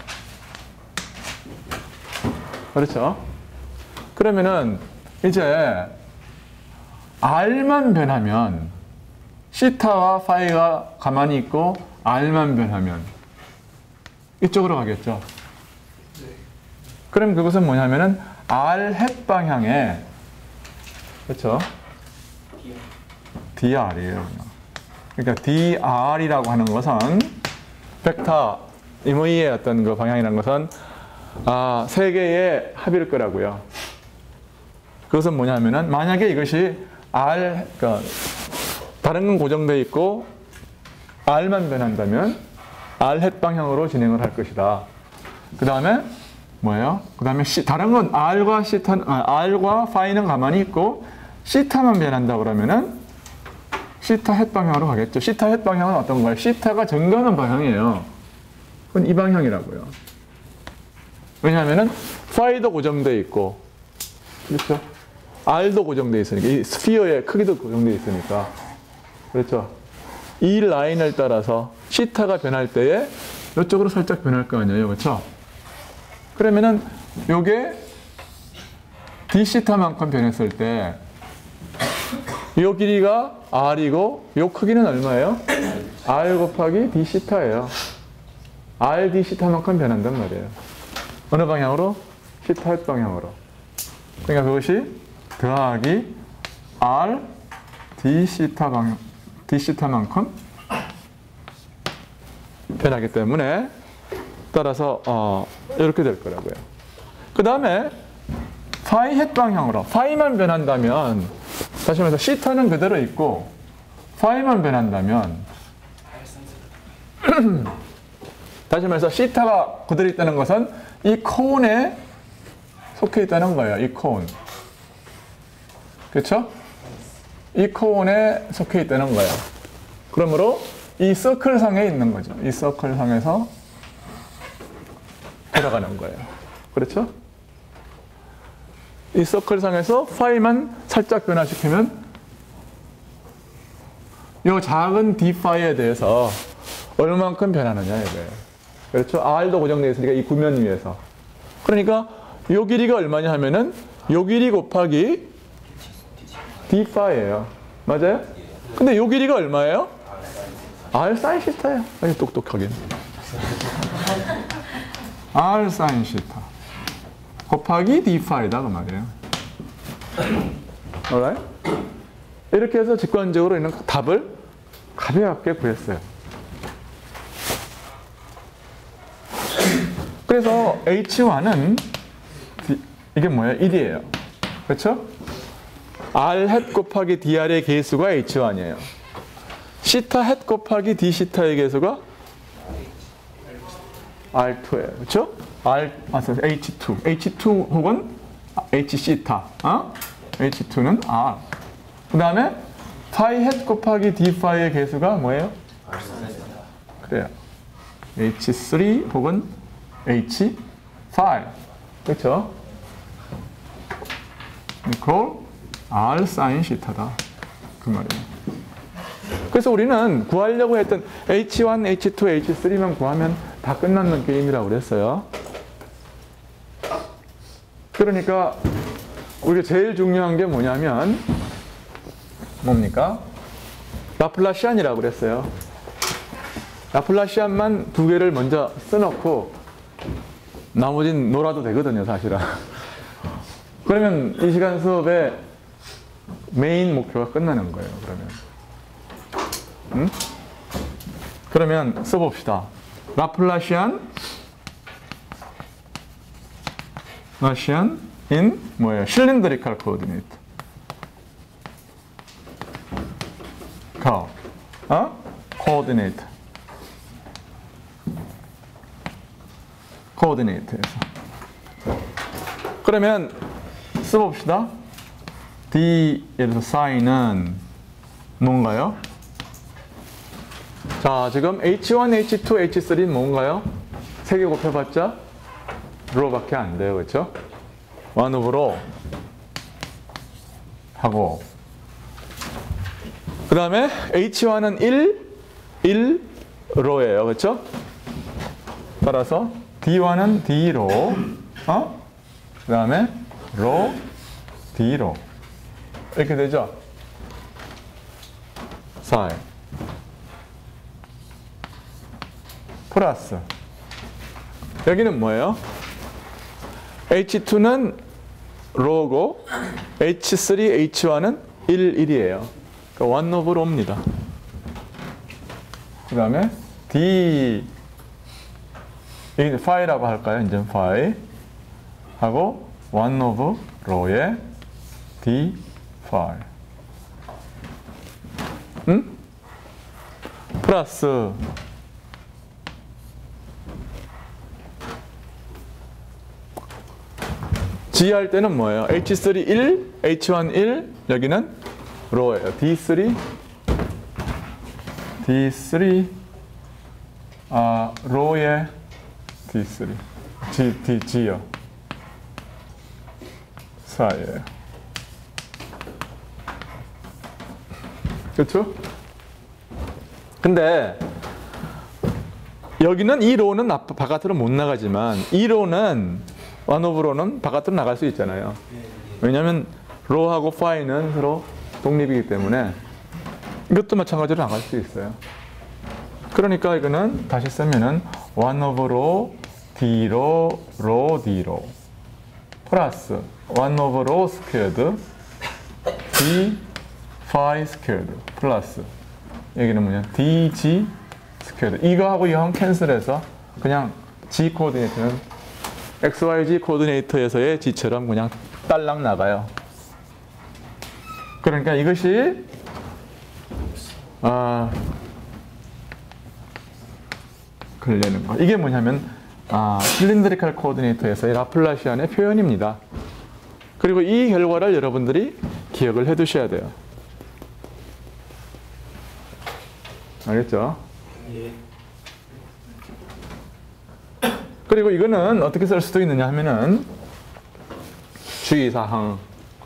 그렇죠? 그러면은 이제 R만 변하면 시타와 파이가 가만히 있고 R만 변하면 이쪽으로 가겠죠. 네. 그럼 그것은 뭐냐면은 R 햇 방향에 그렇죠? 디알이에요. 그러니까 디알이라고 하는 것은 벡터 임의의 어떤 그 방향이라는 것은 아, 세 개의 합일 거라고요. 그것은 뭐냐면은 만약에 이것이 R 그러니까 다른 건 고정되어 있고 R만 변한다면 R 햇 방향으로 진행을 할 것이다. 그 다음에 뭐예요? 그 다음에 다른 건 R과 시타, 아, R과 파이는 가만히 있고 시타만 변한다 그러면은 시타 햇 방향으로 가겠죠. 시타 햇 방향은 어떤 거예요? 시타가 증가하는 방향이에요. 그건 이 방향이라고요. 왜냐하면은 파이도 고정되어 있고, 그렇죠? R도 고정되어 있으니까 이 스피어의 크기도 고정되어 있으니까, 그렇죠? 이 라인을 따라서 시타가 변할 때에 이쪽으로 살짝 변할 거 아니에요, 그렇죠? 그러면은 요게 d 시타만큼 변했을 때 요 길이가 R이고 요 크기는 얼마예요? R 곱하기 D 시타예요. R, D 시타만큼 변한단 말이에요. 어느 방향으로? 시타 햇 방향으로. 그러니까 그것이 더하기 R, D 시타 방향, D 시타만큼 변하기 때문에 따라서 어, 이렇게 될 거라고요. 그 다음에 파이 햇 방향으로 파이만 변한다면 다시 말해서 시타는 그대로 있고 파이만 변한다면 다시 말해서 시타가 그대로 있다는 것은 이 코온에 속해 있다는 거예요. 이 코온. 그렇죠? 이 코온에 속해 있다는 거예요. 그러므로 이 서클 상에 있는 거죠. 이 서클 상에서 돌아가는 거예요. 그렇죠? 이 서클 상에서 파이만 살짝 변화시키면 이 작은 d 파이에 대해서 얼마만큼 변하느냐 이거예요. 그렇죠? R도 고정되어 있으니까 이 구면 위에서. 그러니까 요 길이가 얼마냐 하면은 요 길이 곱하기 d 파이예요. 맞아요? 근데 요 길이가 얼마예요? R 사인 시타예요. 아니 똑똑하긴. R 사인 시타 곱하기 d 파이다 그 말이에요. alright? 이렇게 해서 직관적으로 있는 답을 가볍게 구했어요. 그래서 에이치 원은 이게 뭐예요? 일이에요. 그렇죠? R 햇 곱하기 dr의 계수가 에이치 원이에요. 시타 햇 곱하기 d 시타의 계수가 알 투예요. 그렇죠? R, 아, 에이치 투. 에이치 투 혹은 H 시타. 어? 에이치 투는 R. 그 다음에 파이 햇 곱하기 d 파이의 계수가 뭐예요? 그래요. 에이치 쓰리 혹은 에이치 파이브. 그렇죠? 그걸 R 사인 시타다. 그 말이에요. 그래서 우리는 구하려고 했던 에이치 원, 에이치 투, 에이치 쓰리만 구하면 다 끝나는 게임이라고 그랬어요. 그러니까 우리가 제일 중요한 게 뭐냐면 뭡니까? 라플라시안이라고 그랬어요. 라플라시안만 두 개를 먼저 써놓고 나머지는 놀아도 되거든요, 사실은. 그러면 이 시간 수업의 메인 목표가 끝나는 거예요, 그러면. 응? 그러면 써봅시다. 라플라시안 라시안 in 뭐예요? 실린드리칼 코오디네이트. 거. 어? 코오디네이트. 코오디네이트에서. 그러면 써봅시다. D 예를 들어서 사인은 뭔가요? 자, 지금 에이치 원, 에이치 투, 에이치 쓰리는 뭔가요? 세 개 곱해봤자 로밖에 안 돼요. 그렇죠? 원 오브 로 하고 그 다음에 에이치 원은 일, 일 로예요. 그렇죠? 따라서 디 원은 D 로 어? 그 다음에 로, D 로 이렇게 되죠? 사인 플러스 여기는 뭐예요? 에이치 투는 로고 에이치 쓰리, 에이치 원은 일, 일이에요. 그러니까 일 오브 로입니다. 그 다음에 D 이게 파이라고 할까요? 이제 파이 하고 일 오브 로에 D 파이 응? 플러스 G 할 때는 뭐예요? 에이치 쓰리 일, 에이치 원 일, 여기는 로예요. 디 쓰리, 디 쓰리, 아, 로에 디 쓰리, G, D, G요. 사이에요. 그렇죠? 근데 여기는 이 로는 바깥으로 못 나가지만 이 로는 원 오브 로는 바깥으로 나갈 수 있잖아요. 왜냐하면 로하고 파이는 서로 독립이기 때문에 이것도 마찬가지로 나갈 수 있어요. 그러니까 이거는 다시 쓰면은 원 오브 로 D로 로 D로 플러스 원 오브 로 스퀘어드 D 파이 스퀘어드 플러스 여기는 뭐냐 디지 스퀘어드. 이거하고 이거하고 캔슬해서 그냥 G 코오디네이터는 엑스 와이 지 코오디네이터에서의 G처럼 그냥 딸랑 나가요. 그러니까 이것이 아 걸리는 거. 이게 뭐냐면 아, 실린드리칼 코오디네이터에서의 라플라시안의 표현입니다. 그리고 이 결과를 여러분들이 기억을 해 두셔야 돼요. 알겠죠? 예. 그리고 이거는 어떻게 쓸 수도 있느냐 하면은 주의사항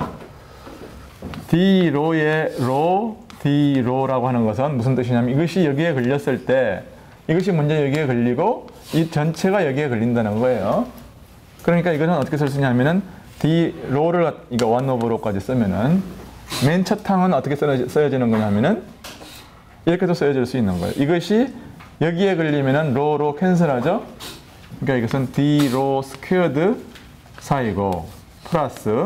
D로의 로, D로라고 하는 것은 무슨 뜻이냐면 이것이 여기에 걸렸을 때 이것이 먼저 여기에 걸리고 이 전체가 여기에 걸린다는 거예요. 그러니까 이것은 어떻게 쓸 수 있냐면은 D로를 이거 원 오브 로까지 쓰면은 맨 첫 항은 어떻게 써야지는 거냐면은 이렇게도 써야질 수 있는 거예요. 이것이 여기에 걸리면은 로로 캔슬하죠. 그러니까 이것은 D로 스퀘어드 사이고 플러스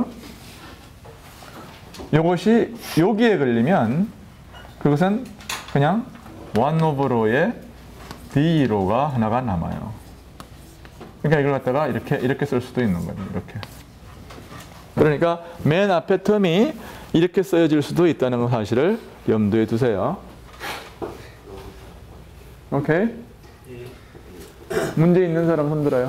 이것이 여기에 걸리면 그것은 그냥 원 오브 로에 D로가 하나가 남아요. 그러니까 이걸 갖다가 이렇게 이렇게 쓸 수도 있는 거예요. 이렇게. 그러니까 맨 앞에 텀이 이렇게 쓰여질 수도 있다는 사실을 염두에 두세요. 오케이? 문제 있는 사람 손 들어요.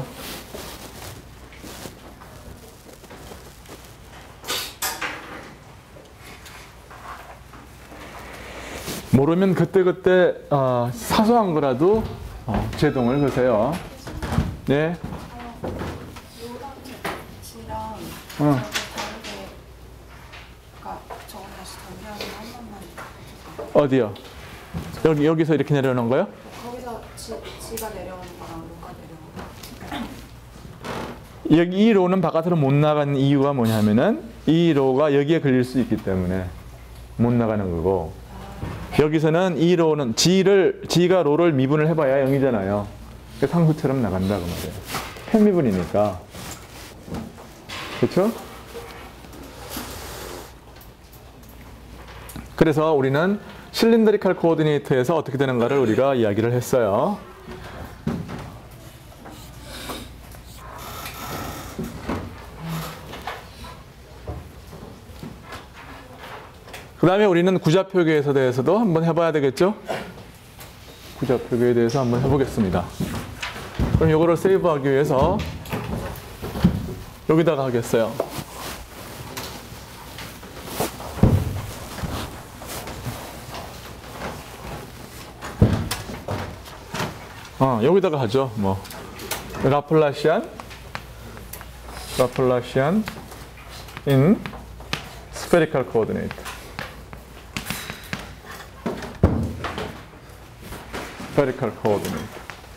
모르면 그때그때 어, 사소한 거라도 어, 제동을 거세요. 네. 요랑 G랑 어. 다르게 그러니까 저거 다시 정리하는 한 번만 어디요? 여기, 여기서 이렇게 내려오는 거요? 거기서 G, G가 내려오는 거랑 로가 내려오는 거 여기 이 로는 바깥으로 못 나가는 이유가 뭐냐면은 이 로가 여기에 걸릴 수 있기 때문에 못 나가는 거고 여기서는 이 로는 G를, G가 로를 미분을 해봐야 영이잖아요. 상수처럼 나간다고 말이에요. 편미분이니까. 그렇죠? 그래서 우리는 실린더리칼 코오디네이터에서 어떻게 되는가를 우리가 이야기를 했어요. 그 다음에 우리는 구자표계에 대해서도 한번 해봐야 되겠죠? 구자표계에 대해서 한번 해보겠습니다. 그럼 이거를 세이브하기 위해서 여기다가 하겠어요. 어, 여기다가 하죠. 뭐 라플라시안 라플라시안 in spherical coordinate. spherical coordinate.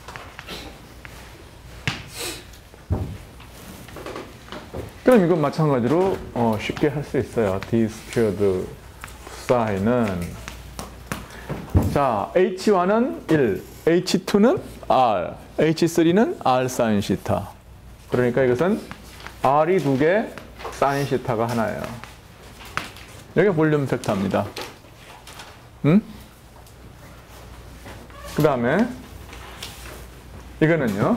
그럼 이건 마찬가지로 어, 쉽게 할 수 있어요. D 스퀘어드 사인은 자 에이치 원은 일, 에이치 투는 R, 에이치 쓰리는 R 사인 시타. 그러니까 이것은 R이 두 개, 사인 시타가 하나예요. 여기가 볼륨 벡터입니다. 음? 그 다음에 이거는요.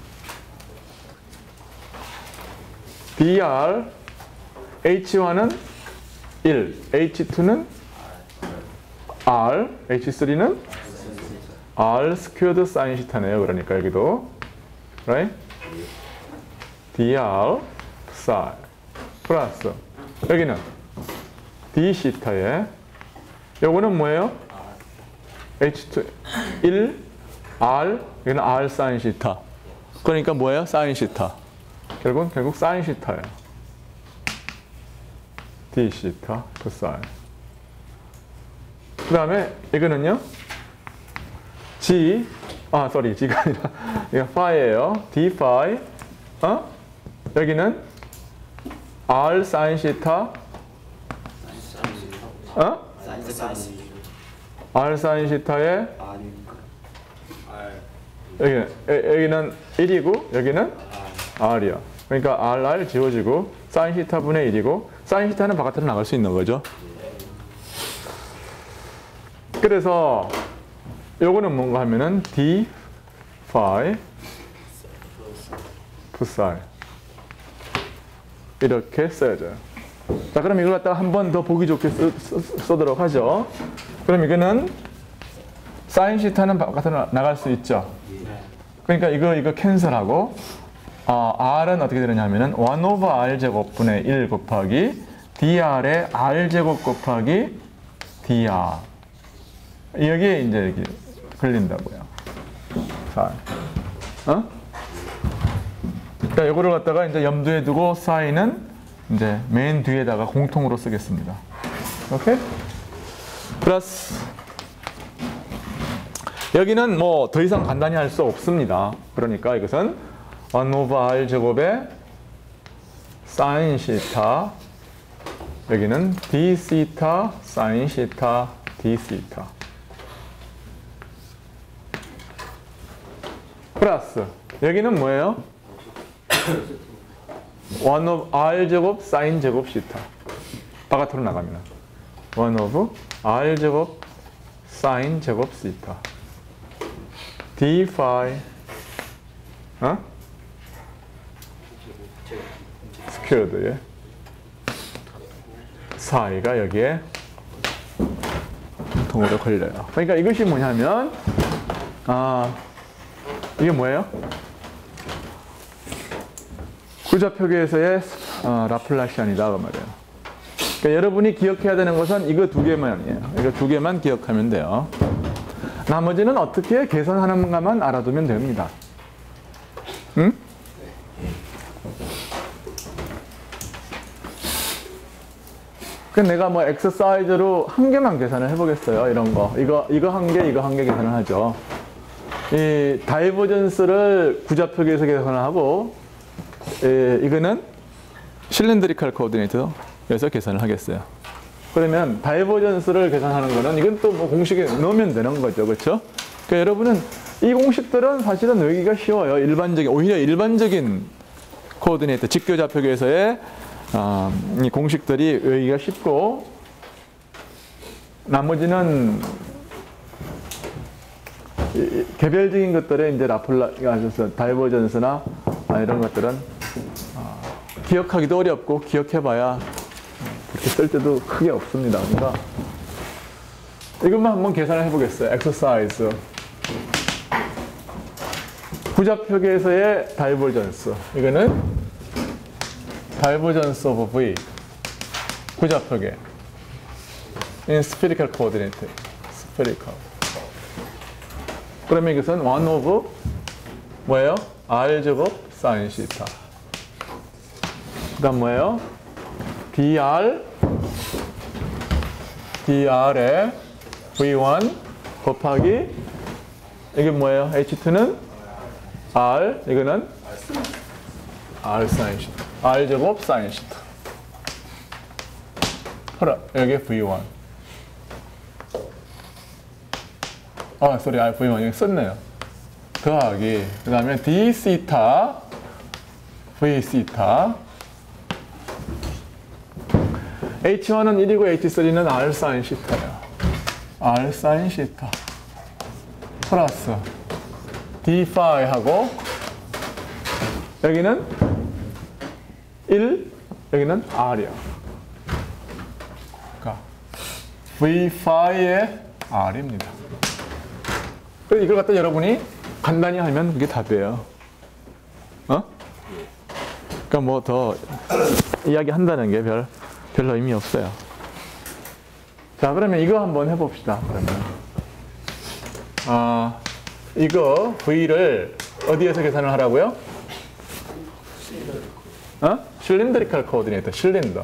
dr 에이치 원은 일, 에이치 투는 R, 에이치 쓰리는 R 스퀘어드 사인 시타네요. 그러니까 여기도 right? dr 사인 플러스 여기는 d 시타에 요거는 뭐예요? 에이치 투 일 R 여기는 R 사인 시타. 그러니까 뭐예요? 사인 시타. 결국은 결국 사인 시타예요. d 시타 코사인. 그 다음에 이거는요. G 아 sorry G가 아니라 이거 파이예요. d 파이 어? 여기는 R 사인 시타 어? 사인 R 사인 시타의 아니니까 여기 여기는 일이고 여기는 R이야. 그러니까 R, R 지워지고 사인 시타 분의 일이고 사인 시타는 바깥으로 나갈 수 있는 거죠. 그래서 요거는 뭔가 하면은 D phi 풋살 이렇게 써야죠. 자, 그럼 이걸 갖다가 한 번 더 보기 좋게 쓰, 쓰, 쓰도록 하죠. 그럼 이거는 사인 시타는 바깥으로 나갈 수 있죠. 그러니까 이거 이거 캔슬하고 어, R은 어떻게 되느냐면은 일 오버 R 제곱분의 일 곱하기 dr의 R 제곱 곱하기 dr 여기에 이제 여기 걸린다고요. 자, 어? 그러니까 이거를 갖다가 이제 염두에 두고 사인은 이제 맨 뒤에다가 공통으로 쓰겠습니다. 오케이? 플러스 여기는 뭐 더 이상 간단히 할 수 없습니다. 그러니까 이것은 일 오버 R 제곱의 사인 시타 여기는 d 시타 사인 시타 d 시타 플러스 여기는 뭐예요? 일 오브 R 제곱 사인 제곱 시타 바깥으로 나가면 일 오브 R 제곱 사인 제곱 시타 d phi 어? 스퀘어드에 사이가 여기에 통으로 걸려요. 그러니까 이것이 뭐냐면 아 이게 뭐예요? 구좌표계에서의 어, 라플라시안이다 그 말이에요. 그러니까 여러분이 기억해야 되는 것은 이거 두 개만이에요. 이거 두 개만 기억하면 돼요. 나머지는 어떻게 계산하는가만 알아두면 됩니다. 응? 그 내가 뭐 엑서사이즈로 한 개만 계산을 해보겠어요. 이런 거. 이거, 이거 한 개, 이거 한 개 계산을 하죠. 이 다이버전스를 구좌표계에서 계산을 하고, 에, 이거는 실린드리컬 코오디네이터에서 계산을 하겠어요. 그러면 다이버전스를 계산하는 거는 이건 또 뭐 공식에 넣으면 되는 거죠. 그렇죠? 그러니까 여러분은 이 공식들은 사실은 외우기가 쉬워요. 일반적인, 오히려 일반적인 코오디네이터, 직교좌표계에서의 어, 이 공식들이 외우기가 쉽고 나머지는 이, 개별적인 것들의 이제 라플라, 다이버전스나 아, 이런 것들은 어, 기억하기도 어렵고 기억해봐야 그렇게 쓸 때도 크게 없습니다. 그러니까 이것만 한번 계산을 해보겠어요. 엑서사이즈. 구좌표계에서의 다이버전스. 이거는 다이버전스 오브 V. 구좌표계. in spherical coordinate. spherical. 그러면 이것은 일 오브 뭐예요? R 제곱 사인 시타. 그 다음 뭐예요? dr dr의 브이 원 곱하기 이게 뭐예요? 에이치 투는 R 이거는 R 사인 시타 R 제곱 사인 시타 허라 여기 브이 원 아 소리 R 브이 원 여기 썼네요. 더하기 그 다음에 D 시타 V 시타 에이치 원은 일이고 에이치 쓰리는 R 사인 시타야. R 사인 시타 플러스 D 파이 하고 여기는 일 여기는 R이야. 그러니까 V 파이의 R입니다. 그래서 이걸 갖다 여러분이 간단히 하면 그게 답이에요. 어? 그러니까 뭐 더 이야기 한다는 게 별 별로 의미 없어요. 자, 그러면 이거 한번 해봅시다. 그러면 아 이거 V를 어디에서 계산을 하라고요? 어? 실린드리컬 코오디네이터, 실린더.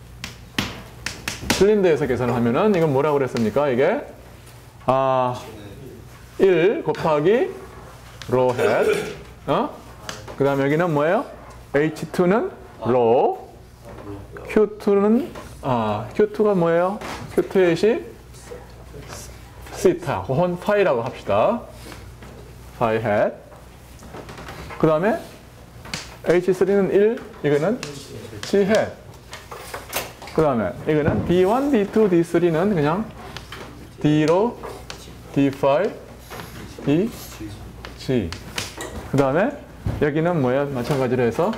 실린더에서 계산을 하면은 이건 뭐라고 그랬습니까? 이게 아 일 곱하기 로 햇, 어? 그 다음에 여기는 뭐예요? 에이치 투는 로, 큐 투는 아, 큐투가 뭐예요? 큐투에잇이 시타 혹은 파이라고 합시다. 파이 햇. 그 다음에 에이치 쓰리는 일, 이거는 지 햇. 그 다음에 이거는 디 원, 디 투, 디 쓰리는 그냥 D로 디 파이, 디 지. 그 다음에 여기는 뭐야? 마찬가지로 해서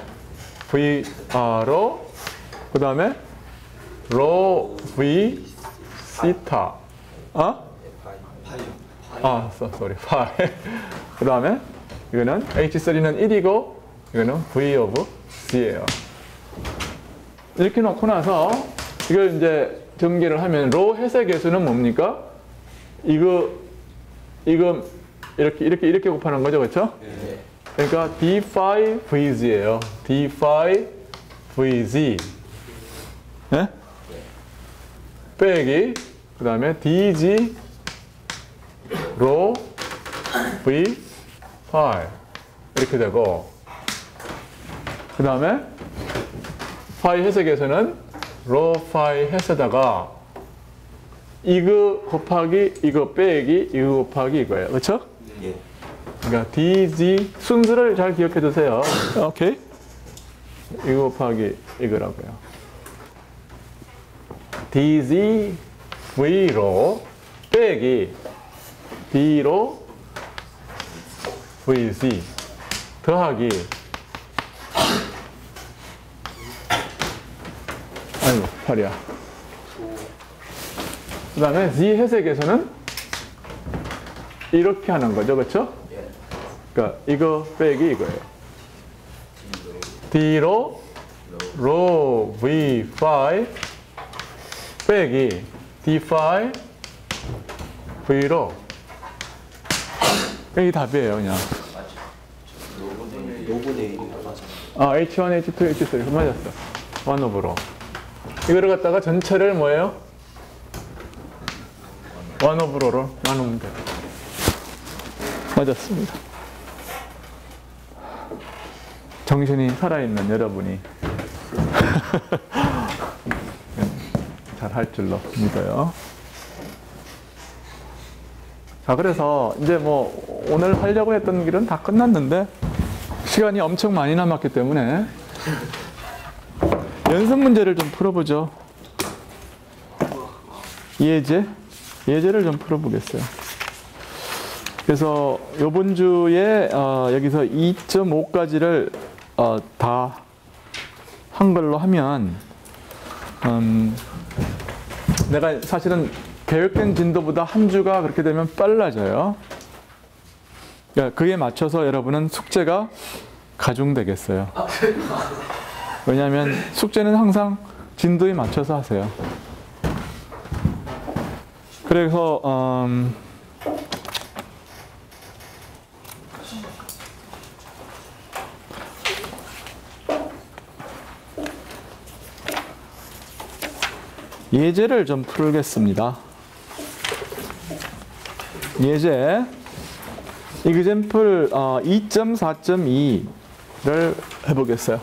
브이아로 그 다음에 로 V 시타. 어? 아, sorry. 파이. 그 다음에 이거는 에이치 쓰리는 일이고 이거는 V of C예요. 이렇게 놓고 나서 이걸 이제 전개를 하면 로 햇의 개수는 뭡니까? 이거 이거 이렇게 이렇게 이렇게 곱하는 거죠, 그렇죠? 네. 그러니까 디 파이 브이 지예요. 디 파이 브이 지. 네? 빼기 그 다음에 디 지 로 V 파이 이렇게 되고 그 다음에 파이 햇에게서는 로 파이 햇에다가 이거 곱하기 이거 빼기 이거 곱하기 이거예요. 그렇죠? 예. 그러니까 디 지 순서를 잘 기억해 두세요. 오케이? 이거 곱하기 이거라고요. 디 지 V로 빼기 D로 브이 지 더하기 아이고 팔이야. 그 다음에 Z 햇에게서는 이렇게 하는 거죠, 그렇죠? 그러니까 이거 빼기 이거예요. D로 로 V 파이 빼기 D 파이 V로 여기 답이에요, 그냥. 아, 에이치 원, 에이치 투, 에이치 쓰리 맞았어. 원 오브로. 이거를 갖다가 전체를 뭐예요? 원 오브로로 나누면 돼요. 맞았습니다. 정신이 살아있는 여러분이 잘 할 줄로 믿어요. 자, 그래서 이제 뭐 오늘 하려고 했던 길은 다 끝났는데 시간이 엄청 많이 남았기 때문에 연습 문제를 좀 풀어보죠. 예제? 예제를 좀 풀어보겠어요. 그래서 이번 주에 어, 여기서 이 점 오까지를 어, 다 한 걸로 하면 음, 내가 사실은 계획된 진도보다 한 주가 그렇게 되면 빨라져요. 그러니까 그에 맞춰서 여러분은 숙제가 가중되겠어요. 왜냐하면 숙제는 항상 진도에 맞춰서 하세요. 그래서 음, 예제를 좀 풀겠습니다. 예제 example 어, 이 점 사 점 이를 해보겠어요.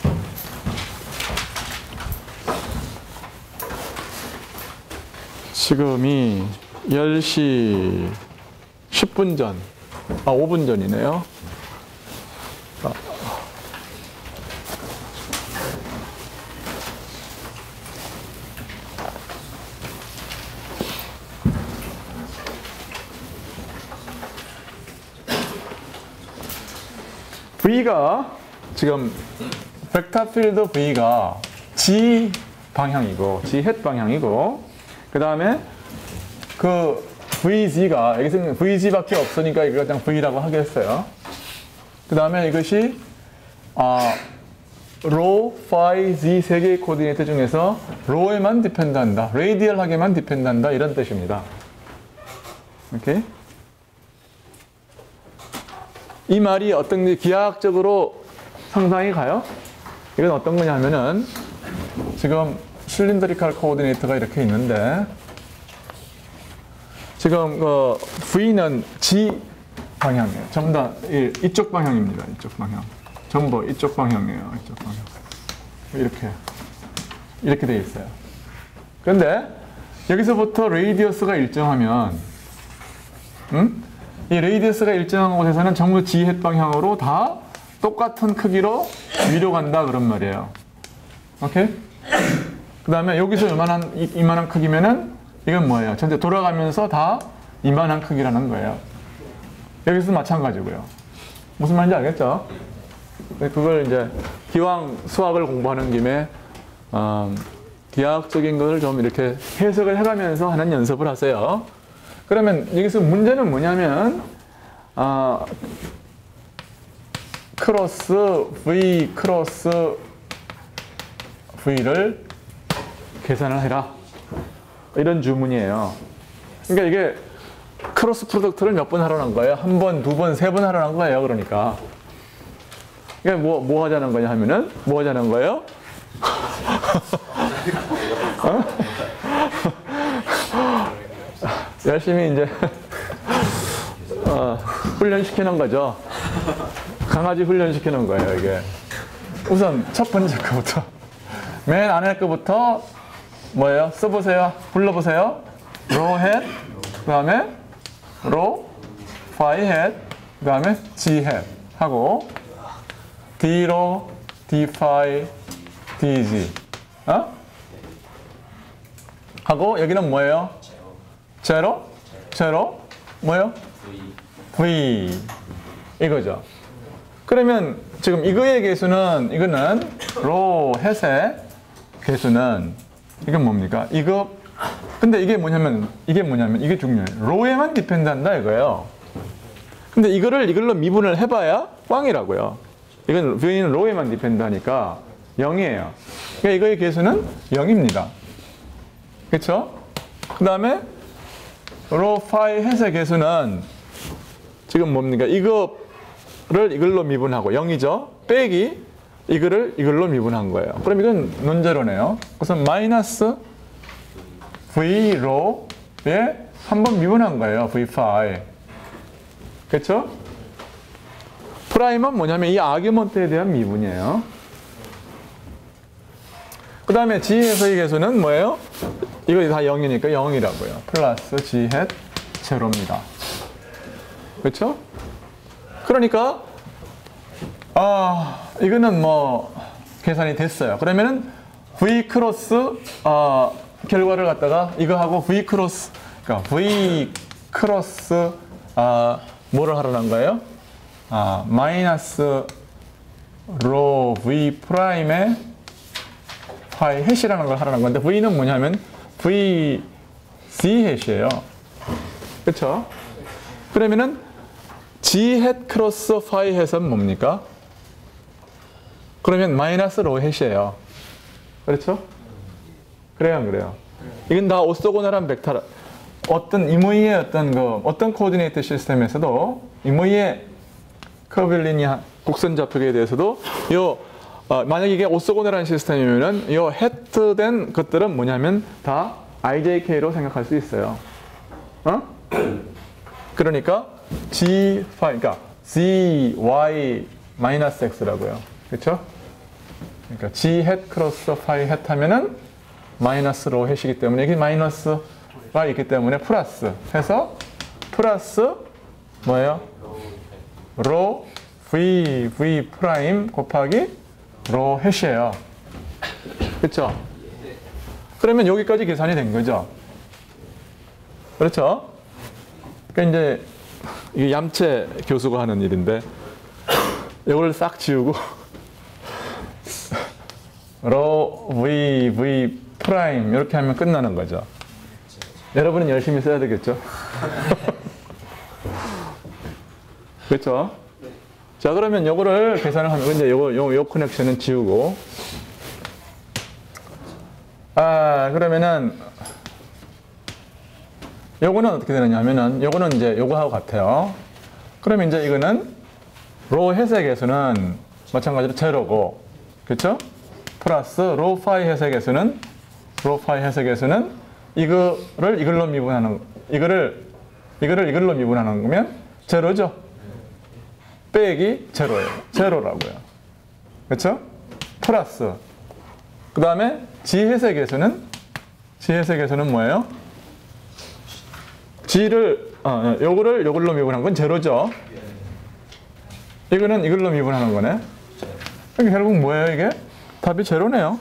지금이 열 시 십 분 전, 아 오 분 전이네요. 아. V가 지금 벡터 필드 V가 G 방향이고 G 햇 방향이고 그 다음에 그 브이지가 여기서는 브이지밖에 없으니까 이거 그냥 V라고 하겠어요. 그 다음에 이것이 아, 로, 파이, 지 세 개의 코디네이트 중에서 로에만 디펜드한다, 레이디얼하게만 디펜드한다 이런 뜻입니다. 오케이? 이 말이 어떤 기하학적으로 상상이 가요? 이건 어떤 거냐 하면은 지금 실린더리칼 코오디네이터가 이렇게 있는데 지금 그 V는 G 방향이에요. 전부 다 이쪽 방향입니다. 이쪽 방향. 전부 이쪽 방향이에요. 이쪽 방향. 이렇게 이렇게 돼 있어요. 근데 여기서부터 레이디어스가 일정하면 음? 이 레이디어스가 일정한 곳에서는 전부 지햇 방향으로 다 똑같은 크기로 위로 간다 그런 말이에요. 오케이? 그 다음에 여기서 이만한, 이, 이만한 크기면은 이건 뭐예요? 전체 돌아가면서 다 이만한 크기라는 거예요. 여기서 마찬가지고요. 무슨 말인지 알겠죠? 그걸 이제 기왕 수학을 공부하는 김에 어, 기하학적인 것을 좀 이렇게 해석을 해가면서 하는 연습을 하세요. 그러면 여기서 문제는 뭐냐면 어, 크로스 V 크로스 V를 계산을 해라. 이런 주문이에요. 그러니까 이게 크로스 프로덕트를 몇 번 하라는 거예요? 한 번, 두 번, 세 번 하라는 거예요. 그러니까. 이게 뭐, 뭐 하자는 거냐 하면은, 뭐 하자는 거예요? 어? 열심히 이제, 어, 훈련시키는 거죠. 강아지 훈련시키는 거예요, 이게. 우선 첫 번째 거부터. 맨 안에 거부터 뭐예요? 써보세요. 불러보세요. row head, 그 다음에 row, phi head, 그 다음에 g head 하고 d row, d phi, dg 어? 하고 여기는 뭐예요? 제로? 제로? 뭐예요? v 이거죠. 그러면 지금 이거의 개수는 이거는 row head의 개수는 이건 뭡니까? 이거 근데 이게 뭐냐면 이게 뭐냐면 이게 중요해요. row에만 디펜드한다 이거예요. 근데 이거를 이걸로 미분을 해봐야 꽝이라고요. 이건 v는 row에만 디펜드하니까 영이에요. 그러니까 이거의 개수는 영입니다. 그렇죠? 그 다음에 row phi 햇의 개수는 지금 뭡니까? 이거를 이걸로 미분하고 영이죠. 빼기 이거를 이걸로 미분한 거예요. 그럼 이건 논제로네요. 그래서 마이너스 V row에 한 번 미분한 거예요. V phi. 그렇죠? 프라임은 뭐냐면 이 아규먼트에 대한 미분이에요. 그 다음에 G에서의 개수는 뭐예요? 이거 다 영이니까 영이라고요. 플러스 G 햇 제로입니다. 그렇죠? 그러니까 아 이거는 뭐 계산이 됐어요. 그러면은 V 크로스 어, 결과를 갖다가 이거하고 V 크로스 그러니까 V 크로스 아 뭐를 하라는 거예요? 아 마이너스 로 V 프라임의 파이 햇이라는 걸 하라는 건데 V는 뭐냐면 V C 햇이에요. 그렇죠? 그러면은 G 햇 크로스 파이 햇은 뭡니까? 그러면 마이너스 로 햇이에요. 그렇죠? 그래요, 안 그래요? 이건 다 오소고널한 벡터. 어떤 이모이의 어떤 그 어떤 코디네이트 시스템에서도 이모이의 커빌리니아 곡선 좌표에 대해서도 요 어, 만약 이게 오소고널한 시스템이면은 요 헤트된 것들은 뭐냐면 다 아이제이케이로 생각할 수 있어요. 어? 그러니까 G 그러니까 Z, Y 마이너스 X라고요. 그렇죠? 그러니까 G 햇 크로스 파이 햇 하면은 마이너스로 햇이기 때문에 여기 마이너스가 있기 때문에 플러스 해서 플러스 뭐예요? 로 V V 프라임 곱하기 로 햇이에요. 그렇죠? 그러면 여기까지 계산이 된 거죠. 그렇죠? 그러니까 이제 이게 얌체 교수가 하는 일인데 이걸 싹 지우고 로 V V 프라임 이렇게 하면 끝나는 거죠. 여러분은 열심히 써야 되겠죠? 그렇죠? 자 그러면 요거를 계산을 하면 이제 요거 요, 요 커넥션은 지우고 아 그러면은 요거는 어떻게 되느냐 하면은 요거는 이제 요거하고 같아요. 그러면 이제 이거는 로 햇의 개수는 마찬가지로 제로고 그렇죠? 플러스 로 파이 햇의 개수는 로 파이 햇의 개수는 이거를 이걸로 미분하는 이거를 이거를 이걸로 미분하는 거면 제로죠. 빼기 제로예요. 제로라고요. 그렇죠? 플러스 그 다음에 G 햇의 개수는 지해석에서는 뭐예요? G를, 어, 요거를 요걸로 미분한 건 제로죠. 이거는 이걸로 미분하는 거네. 그러니까 결국 뭐예요, 이게? 답이 제로네요.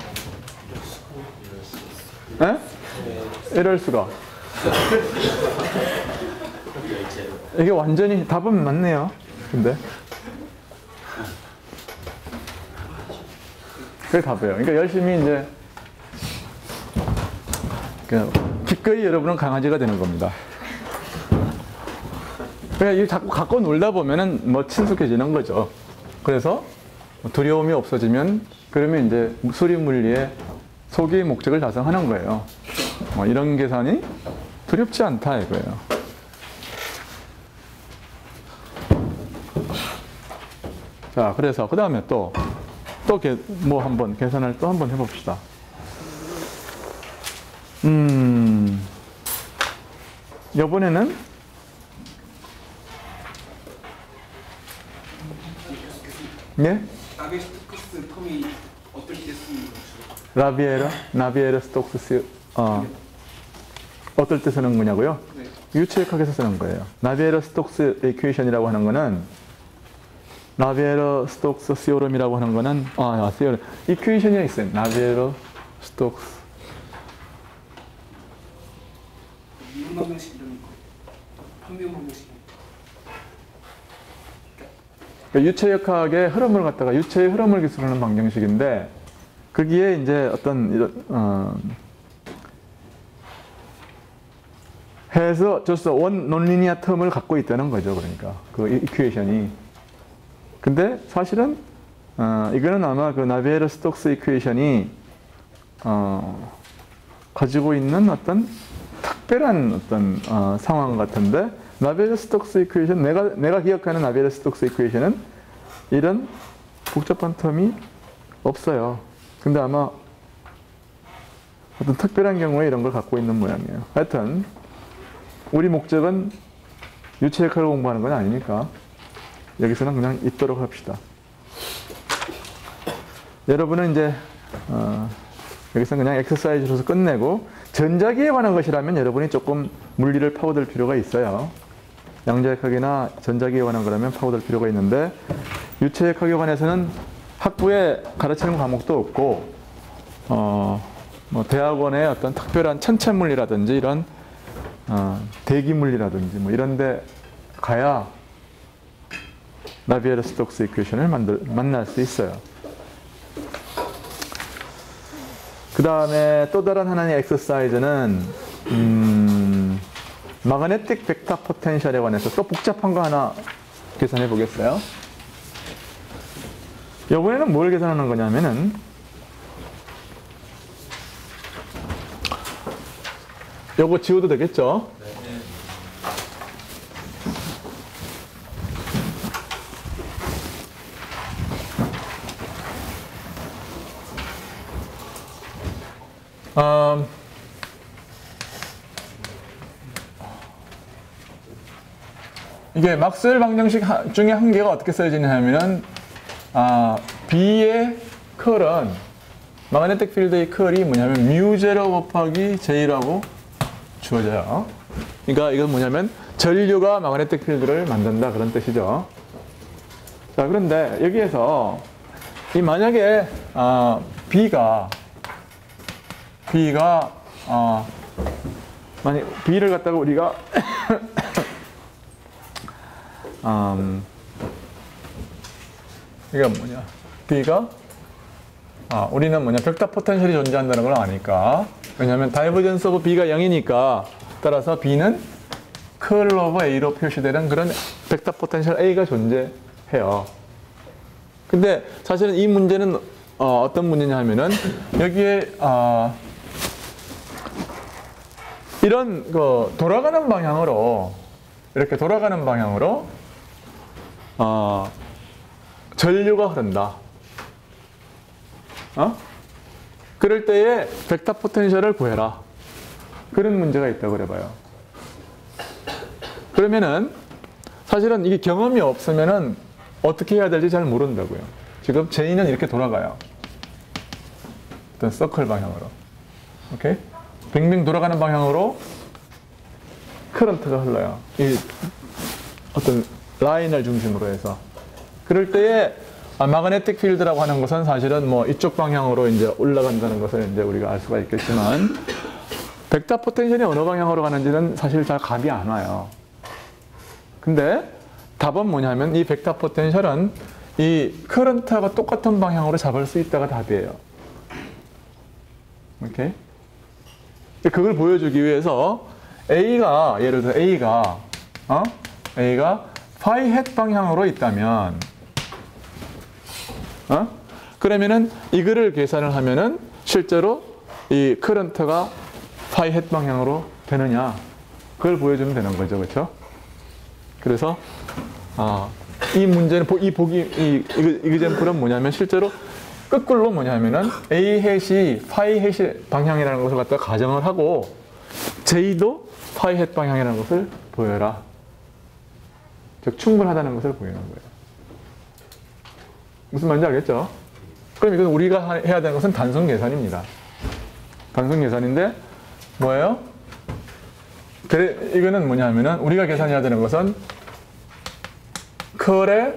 네? 이럴 수가. 이게 완전히 답은 맞네요. 근데. 그게 답이에요. 그러니까 열심히 이제, 기꺼이 여러분은 강아지가 되는 겁니다. 그러니까 이 자꾸 갖고 놀다 보면은 뭐 친숙해지는 거죠. 그래서 두려움이 없어지면 그러면 이제 수리 물리의 소기의 목적을 달성하는 거예요. 뭐 이런 계산이 두렵지 않다 이거예요. 자, 그래서 그 다음에 또 또 뭐 한번 계산을 또 한번 해봅시다. 음, 이번에는 예? 나베스토크스 텀이 어떻게 쓰는 거죠? 라비에르, 나비에르 스톡스, 어, 어떨 때 쓰는 거냐고요? 네. 유체역학에서 쓰는 거예요. 나비에르 스톡스 이퀘이션이라고 하는 거는 나비에르 스톡스 시오름이라고 하는 거는 아, 시오름 이퀘이션이 있어요. 나비에르 스톡스 미분 방정식 이런 거, 평균 방정식. 그러니까 유체역학의 흐름을 갖다가 유체의 흐름을 기술하는 방정식인데 거기에 이제 어떤 이런 어, 해서 어쩔 수 없어 원 논리니아 텀을 갖고 있다는 거죠. 그러니까 그 이퀘이션이. 근데 사실은 어, 이거는 아마 그 나비에르 스톡스 이퀘이션이 어, 가지고 있는 어떤 특별한 어떤 어, 상황 같은데 나비에르 스톡스 이퀘이션 내가 내가 기억하는 나비에르 스톡스 이퀘이션은 이런 복잡한 텀이 없어요. 근데 아마 어떤 특별한 경우에 이런 걸 갖고 있는 모양이에요. 하여튼 우리 목적은 유체역학을 공부하는 건 아니니까 여기서는 그냥 있도록 합시다. 여러분은 이제 어, 여기서 그냥 엑서사이즈로서 끝내고 전자기에 관한 것이라면 여러분이 조금 물리를 파고들 필요가 있어요. 양자역학이나 전자기에 관한 거라면 파고들 필요가 있는데 유체역학에 관해서는 학부에 가르치는 과목도 없고 어, 뭐 대학원의 어떤 특별한 천체물리라든지 이런 어, 대기물리라든지 뭐 이런 데 가야 나비에르 스톡스 이퀘이션을 만들, 만날 수 있어요. 그 다음에 또 다른 하나의 엑서사이즈는 음, 마그네틱 벡터 포텐셜에 관해서 또 복잡한 거 하나 계산해 보겠어요. 이번에는 뭘 계산하는 거냐면은 요거 지워도 되겠죠? 음, 이게 막스웰 방정식 중에 한 개가 어떻게 써지냐면은 아, B의 컬은 마그네틱 필드의 컬이 뭐냐면 뮤 제로 곱하기 J라고 주어져요. 그러니까 이건 뭐냐면 전류가 마그네틱 필드를 만든다 그런 뜻이죠. 자, 그런데 여기에서 이 만약에 아, B가 B가 어, 만약 B를 갖다가 우리가 음, 이게 뭐냐? B가 아, 우리는 뭐냐? 벡터 포텐셜이 존재한다는 걸 아니까. 왜냐하면 다이버전스 오브 B가 영이니까 따라서 B는 컬 오브 A로 표시되는 그런 벡터 포텐셜 A가 존재해요. 근데 사실은 이 문제는 어, 어떤 문제냐 하면은 여기에 어, 이런 그 돌아가는 방향으로 이렇게 돌아가는 방향으로 어, 전류가 흐른다. 어? 그럴 때에 벡터 포텐셜을 구해라. 그런 문제가 있다고 그래봐요. 그러면은 사실은 이게 경험이 없으면은 어떻게 해야 될지 잘 모른다고요. 지금 J는 이렇게 돌아가요. 어떤 서클 방향으로. 오케이? 빙빙 돌아가는 방향으로 커런트가 흘러요. 이 어떤 라인을 중심으로 해서. 그럴 때에 아, 마그네틱 필드라고 하는 것은 사실은 뭐 이쪽 방향으로 이제 올라간다는 것을 이제 우리가 알 수가 있겠지만, 벡터 포텐셜이 어느 방향으로 가는지는 사실 잘 감이 안 와요. 근데 답은 뭐냐면 이 벡터 포텐셜은 이 커런트하고 똑같은 방향으로 잡을 수 있다가 답이에요. 오케이? 그걸 보여주기 위해서 A가, 예를 들어 A가, 어? A가 파이 햇 방향으로 있다면, 어? 그러면은 이거를 계산을 하면은 실제로 이 커런트가 파이 햇 방향으로 되느냐, 그걸 보여주면 되는 거죠. 그렇죠? 그래서 아, 이 문제는, 이 보기, 이 이그젠플은 뭐냐면 실제로 거꾸로 뭐냐면은 A 햇이 파이 햇 방향이라는 것을 갖다가 가정을 하고 J도 파이 햇 방향이라는 것을 보여라. 즉 충분하다는 것을 보이는 거예요. 무슨 말인지 알겠죠? 그럼 이건 우리가 해야 되는 것은 단순 계산입니다. 단순 계산인데 뭐예요? 그래, 이거는 뭐냐면은 우리가 계산해야 되는 것은 컬의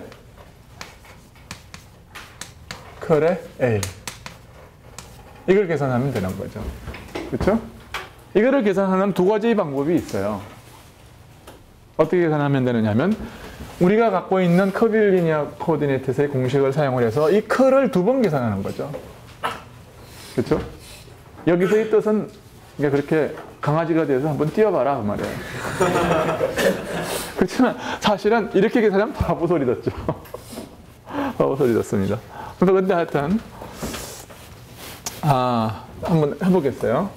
컬의 A, 이걸 계산하면 되는 거죠. 그렇죠? 이거를 계산하는 두 가지 방법이 있어요. 어떻게 계산하면 되느냐면 우리가 갖고 있는 커빌리니아 코디네이트의 공식을 사용을 해서 이 컬을 두 번 계산하는 거죠. 그렇죠? 여기서 이 뜻은 그렇게 강아지가 돼서 한번 뛰어봐라 그 말이에요. 그렇지만 사실은 이렇게 계산하면 바보 소리 듣죠. 바보 소리 듣습니다. 그런데 하여튼 아, 한번 해보겠어요.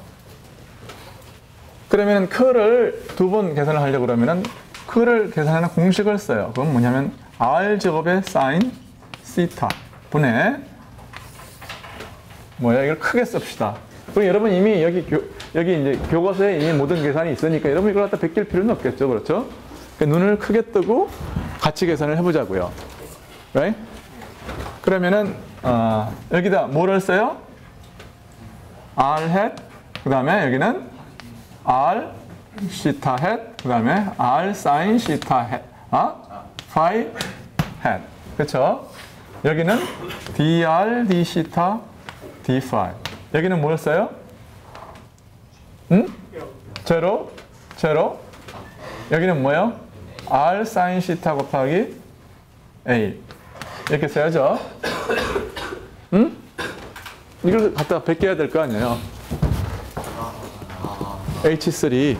그러면 컬을 두 번 계산을 하려고 그러면은 컬을 계산하는 공식을 써요. 그건 뭐냐면 R 제곱의 사인 시타 분의 뭐야, 이걸 크게 씁시다. 그럼 여러분 이미 여기 교, 여기 이제 교과서에 이미 모든 계산이 있으니까 여러분 이걸 갖다 베낄 필요는 없겠죠. 그렇죠? 그러니까 눈을 크게 뜨고 같이 계산을 해보자고요. right? 그러면은 어, 여기다 뭐를 써요? R 햇, 그 다음에 여기는 R 시타 햇, 그 다음에 R 사인 시타 햇, 아? 파이 햇. 그렇죠? 여기는 dr d 시타 d 파이. 여기는 뭘 써요? 응? 제로, 제로. 여기는 뭐예요? R 사인 시타 곱하기 A. 이렇게 써야죠. 응? 이걸 갖다가 베껴야 될 거 아니에요. 에이치 쓰리.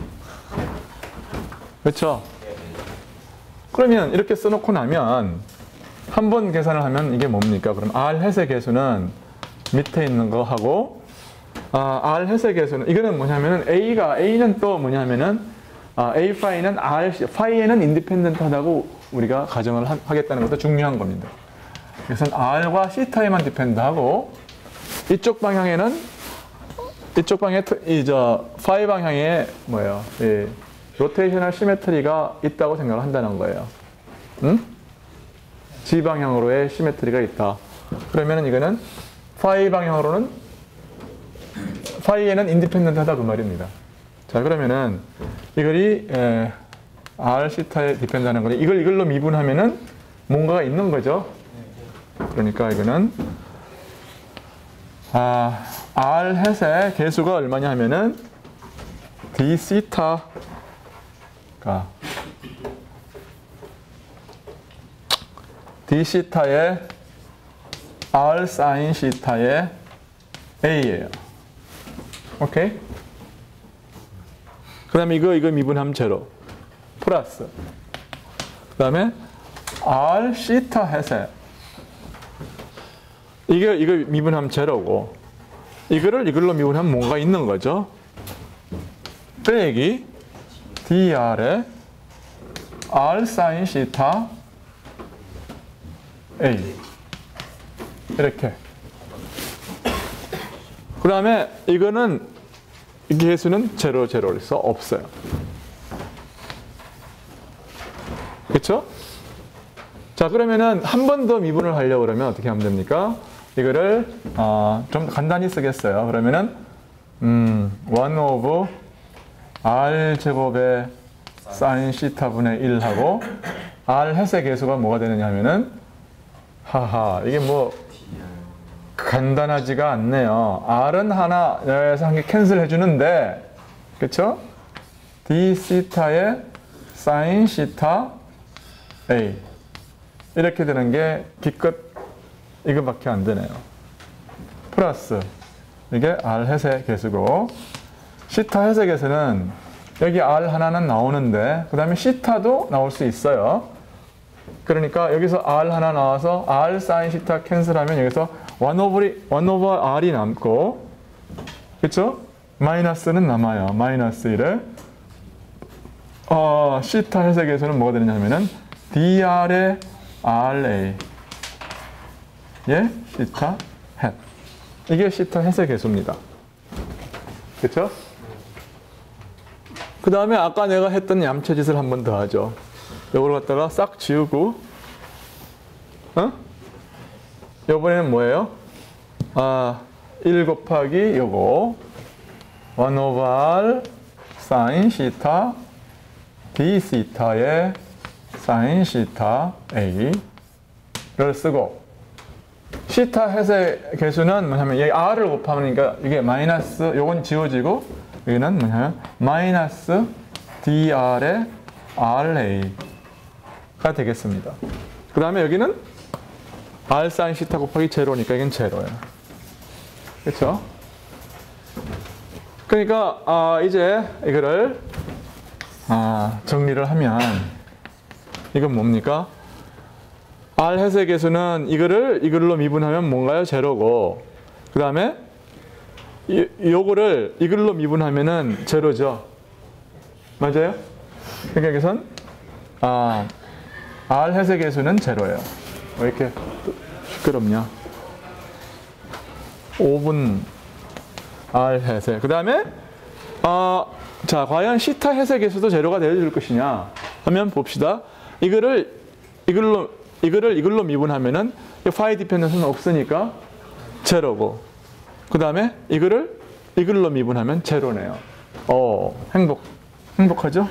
그렇죠? 그러면 이렇게 써놓고 나면 한 번 계산을 하면 이게 뭡니까? 그럼 R 햇의 개수는 밑에 있는 거 하고, 아, R 햇의 개수는, 이거는 뭐냐면은 A가, A는 또 뭐냐면은 아, A 파이는 R, 파이에는 인디펜던트하다고 우리가 가정을 하, 하겠다는 것도 중요한 겁니다. 그래서 R과 시타에만 디펜드하고 이쪽 방향에는 이쪽 방향에 이저 파이 방향에 뭐예요? 이 로테이셔널 시메트리가 있다고 생각을 한다는 거예요. 응? G 방향으로의 시메트리가 있다. 그러면은 이거는 파이 방향으로는 파이에는 인디펜던트하다 그 말입니다. 자, 그러면은 이걸이 에, R 시타에 디펜드하는 거니 이걸 이걸로 미분하면은 뭔가가 있는 거죠. 그러니까 이거는 아, R 햇의 개수가 얼마냐 하면은 d 시타가 d 시타의 R 사인 시타의 A예요. 오케이? 그 다음에 이거, 이거 미분하면 제로. 플러스. 그 다음에 R 시타 햇의 이게, 이거 미분하면 제로고, 이거를 이걸로 미분하면 뭔가 있는 거죠. 빼기 dr의 R 사인 시타 A. 이렇게. 그 다음에 이거는, 이 개수는 제로, 제로에서 없어요. 그쵸? 자, 그러면은 한 번 더 미분을 하려고 그러면 어떻게 하면 됩니까? 이거를 어, 좀 간단히 쓰겠어요. 그러면은 음, 일 오브 r 제곱의 사인 시타분의 일하고 r 햇의 개수가 뭐가 되느냐 하면은 하하 이게 뭐 간단하지가 않네요. r은 하나 여기서 한 개 캔슬 해주는데 그쵸? d 시타의 사인 시타 a 이렇게 되는 게 기껏 이거밖에 안 되네요. 플러스 이게 r 햇의 개수고 시타 햇의 개수는 여기 r 하나는 나오는데 그 다음에 시타도 나올 수 있어요. 그러니까 여기서 r 하나 나와서 r 사인 시타 캔슬하면 여기서 일 오버 일 오버 r이 남고 그쵸? 마이너스는 남아요. 마이너스 일에 어, 시타 햇의 개수는 뭐가 되느냐 하면은 dr의 ra 예? 시타 햇 이게 시타 햇의 개수입니다. 그쵸? 그 다음에 아까 내가 했던 얌체짓을 한 번 더 하죠. 요걸 갖다가 싹 지우고 어? 요번에는 뭐예요? 아, 일 곱하기 요거 일 오버 r 사인 시타 d 시타의 사인 시타 a를 쓰고 시타 햇의 개수는 뭐냐면 여기 r을 곱하니까 이게 마이너스 요건 지워지고 여기는 뭐냐면 마이너스 dr의 ra가 되겠습니다. 그 다음에 여기는 r 사인 시타 곱하기 제로니까 이건 제로예요. 그렇죠? 그러니까 아, 이제 이거를 아, 정리를 하면 이건 뭡니까? r 햇의 개수는 이거를 이걸로 미분하면 뭔가요? 제로고 그 다음에 이, 요거를 이걸로 미분하면은 제로죠. 맞아요? 그러니까 여기선 아, r 햇의 개수는 제로예요. 왜 이렇게 시끄럽냐? 오 분 r 햇의 그 다음에 아, 자 과연 시타 햇의 개수도 제로가 되어줄 것이냐 하면 봅시다. 이거를 이걸로 이거를 이걸로 미분하면은 파이 디펜던스는 없으니까 제로고 그 다음에 이거를 이걸로 미분하면 제로네요. 어, 행복 행복하죠?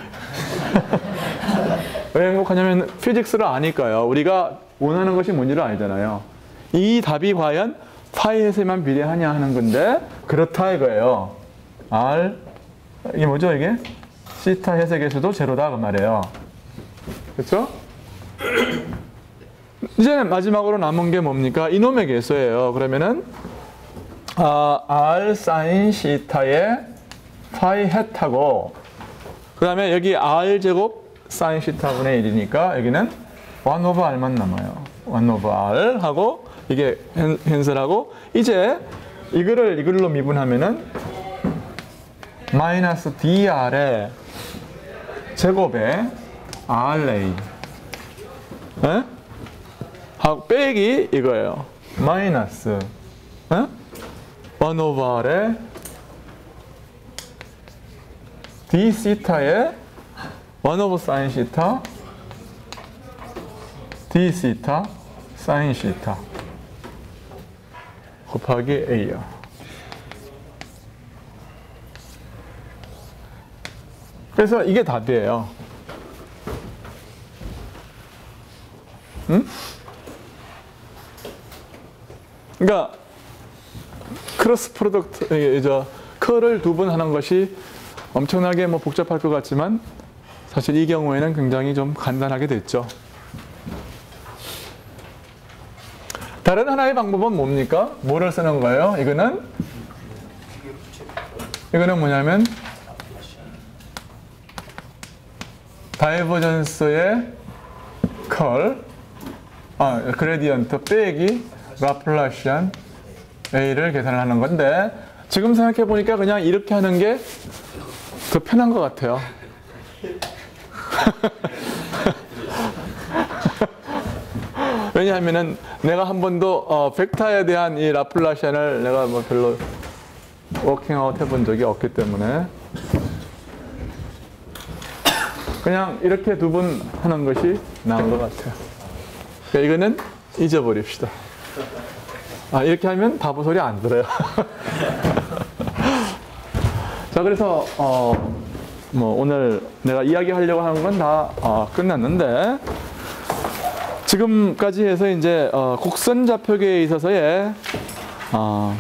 왜 행복하냐면 피직스를 아니까요. 우리가 원하는 것이 뭔지를 알잖아요. 이 답이 과연 파이에서만 비례하냐 하는 건데 그렇다 이거예요. R 이게 뭐죠 이게? 시타 햇의 개수도 제로다 그 말이에요. 그렇죠? 이제 마지막으로 남은 게 뭡니까? 이놈의 개수예요. 그러면은 아, r 사인 시타의 파이 햇하고 그 다음에 여기 r 제곱 사인 시타분의 일이니까 여기는 일 오버 r만 남아요. 일 오버 r 하고 이게 캔슬하고 이제 이거를 이걸로 미분하면은 마이너스 dr의 제곱에 ra 에? 하고 빼기 이거예요. 마이너스 에? 일 오버 r의 d 시타의 일 오버 사인 시타 d 시타 사인 시타 곱하기 a요. 그래서 이게 답이에요. 응? 그러니까 크로스 프로덕트, 저 커를 두 번 하는 것이 엄청나게 뭐 복잡할 것 같지만 사실 이 경우에는 굉장히 좀 간단하게 됐죠. 다른 하나의 방법은 뭡니까? 뭐를 쓰는 거예요? 이거는 이거는 뭐냐면 다이버전스의 컬, 아, 그레디언트 빼기 라플라시안 A를 계산하는 건데 지금 생각해 보니까 그냥 이렇게 하는 게 더 편한 것 같아요. 왜냐하면은 내가 한 번도 어, 벡터에 대한 이 라플라시안을 내가 뭐 별로 워킹아웃 해본 적이 없기 때문에 그냥 이렇게 두 번 하는 것이 나은 것 같아요. 그러니까 이거는 잊어버립시다. 아, 이렇게 하면 바보 소리 안 들어요. 자, 그래서 어, 뭐 오늘 내가 이야기하려고 하는 건 다 어, 끝났는데 지금까지 해서 이제 어, 곡선 좌표계에 있어서의 어,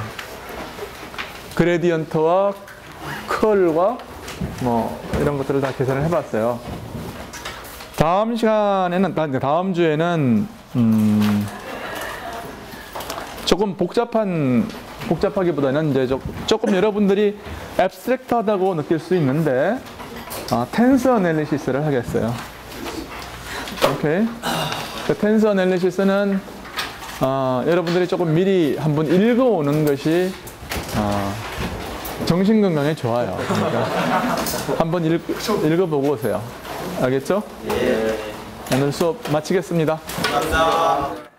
그레디언트와 컬과 뭐 이런 것들을 다 계산을 해봤어요. 다음 시간에는 다음 주에는 음, 조금 복잡한 복잡하기보다는 이제 조금 여러분들이 앱스트랙트하다고 느낄 수 있는데 어, 텐서 애널리시스를 하겠어요. 오케이. 그 텐서 애널리시스는 어, 여러분들이 조금 미리 한번 읽어오는 것이 어, 정신 건강에 좋아요. 그러니까 한번 읽, 읽어보고 오세요. 알겠죠? 예. 오늘 수업 마치겠습니다. 감사합니다.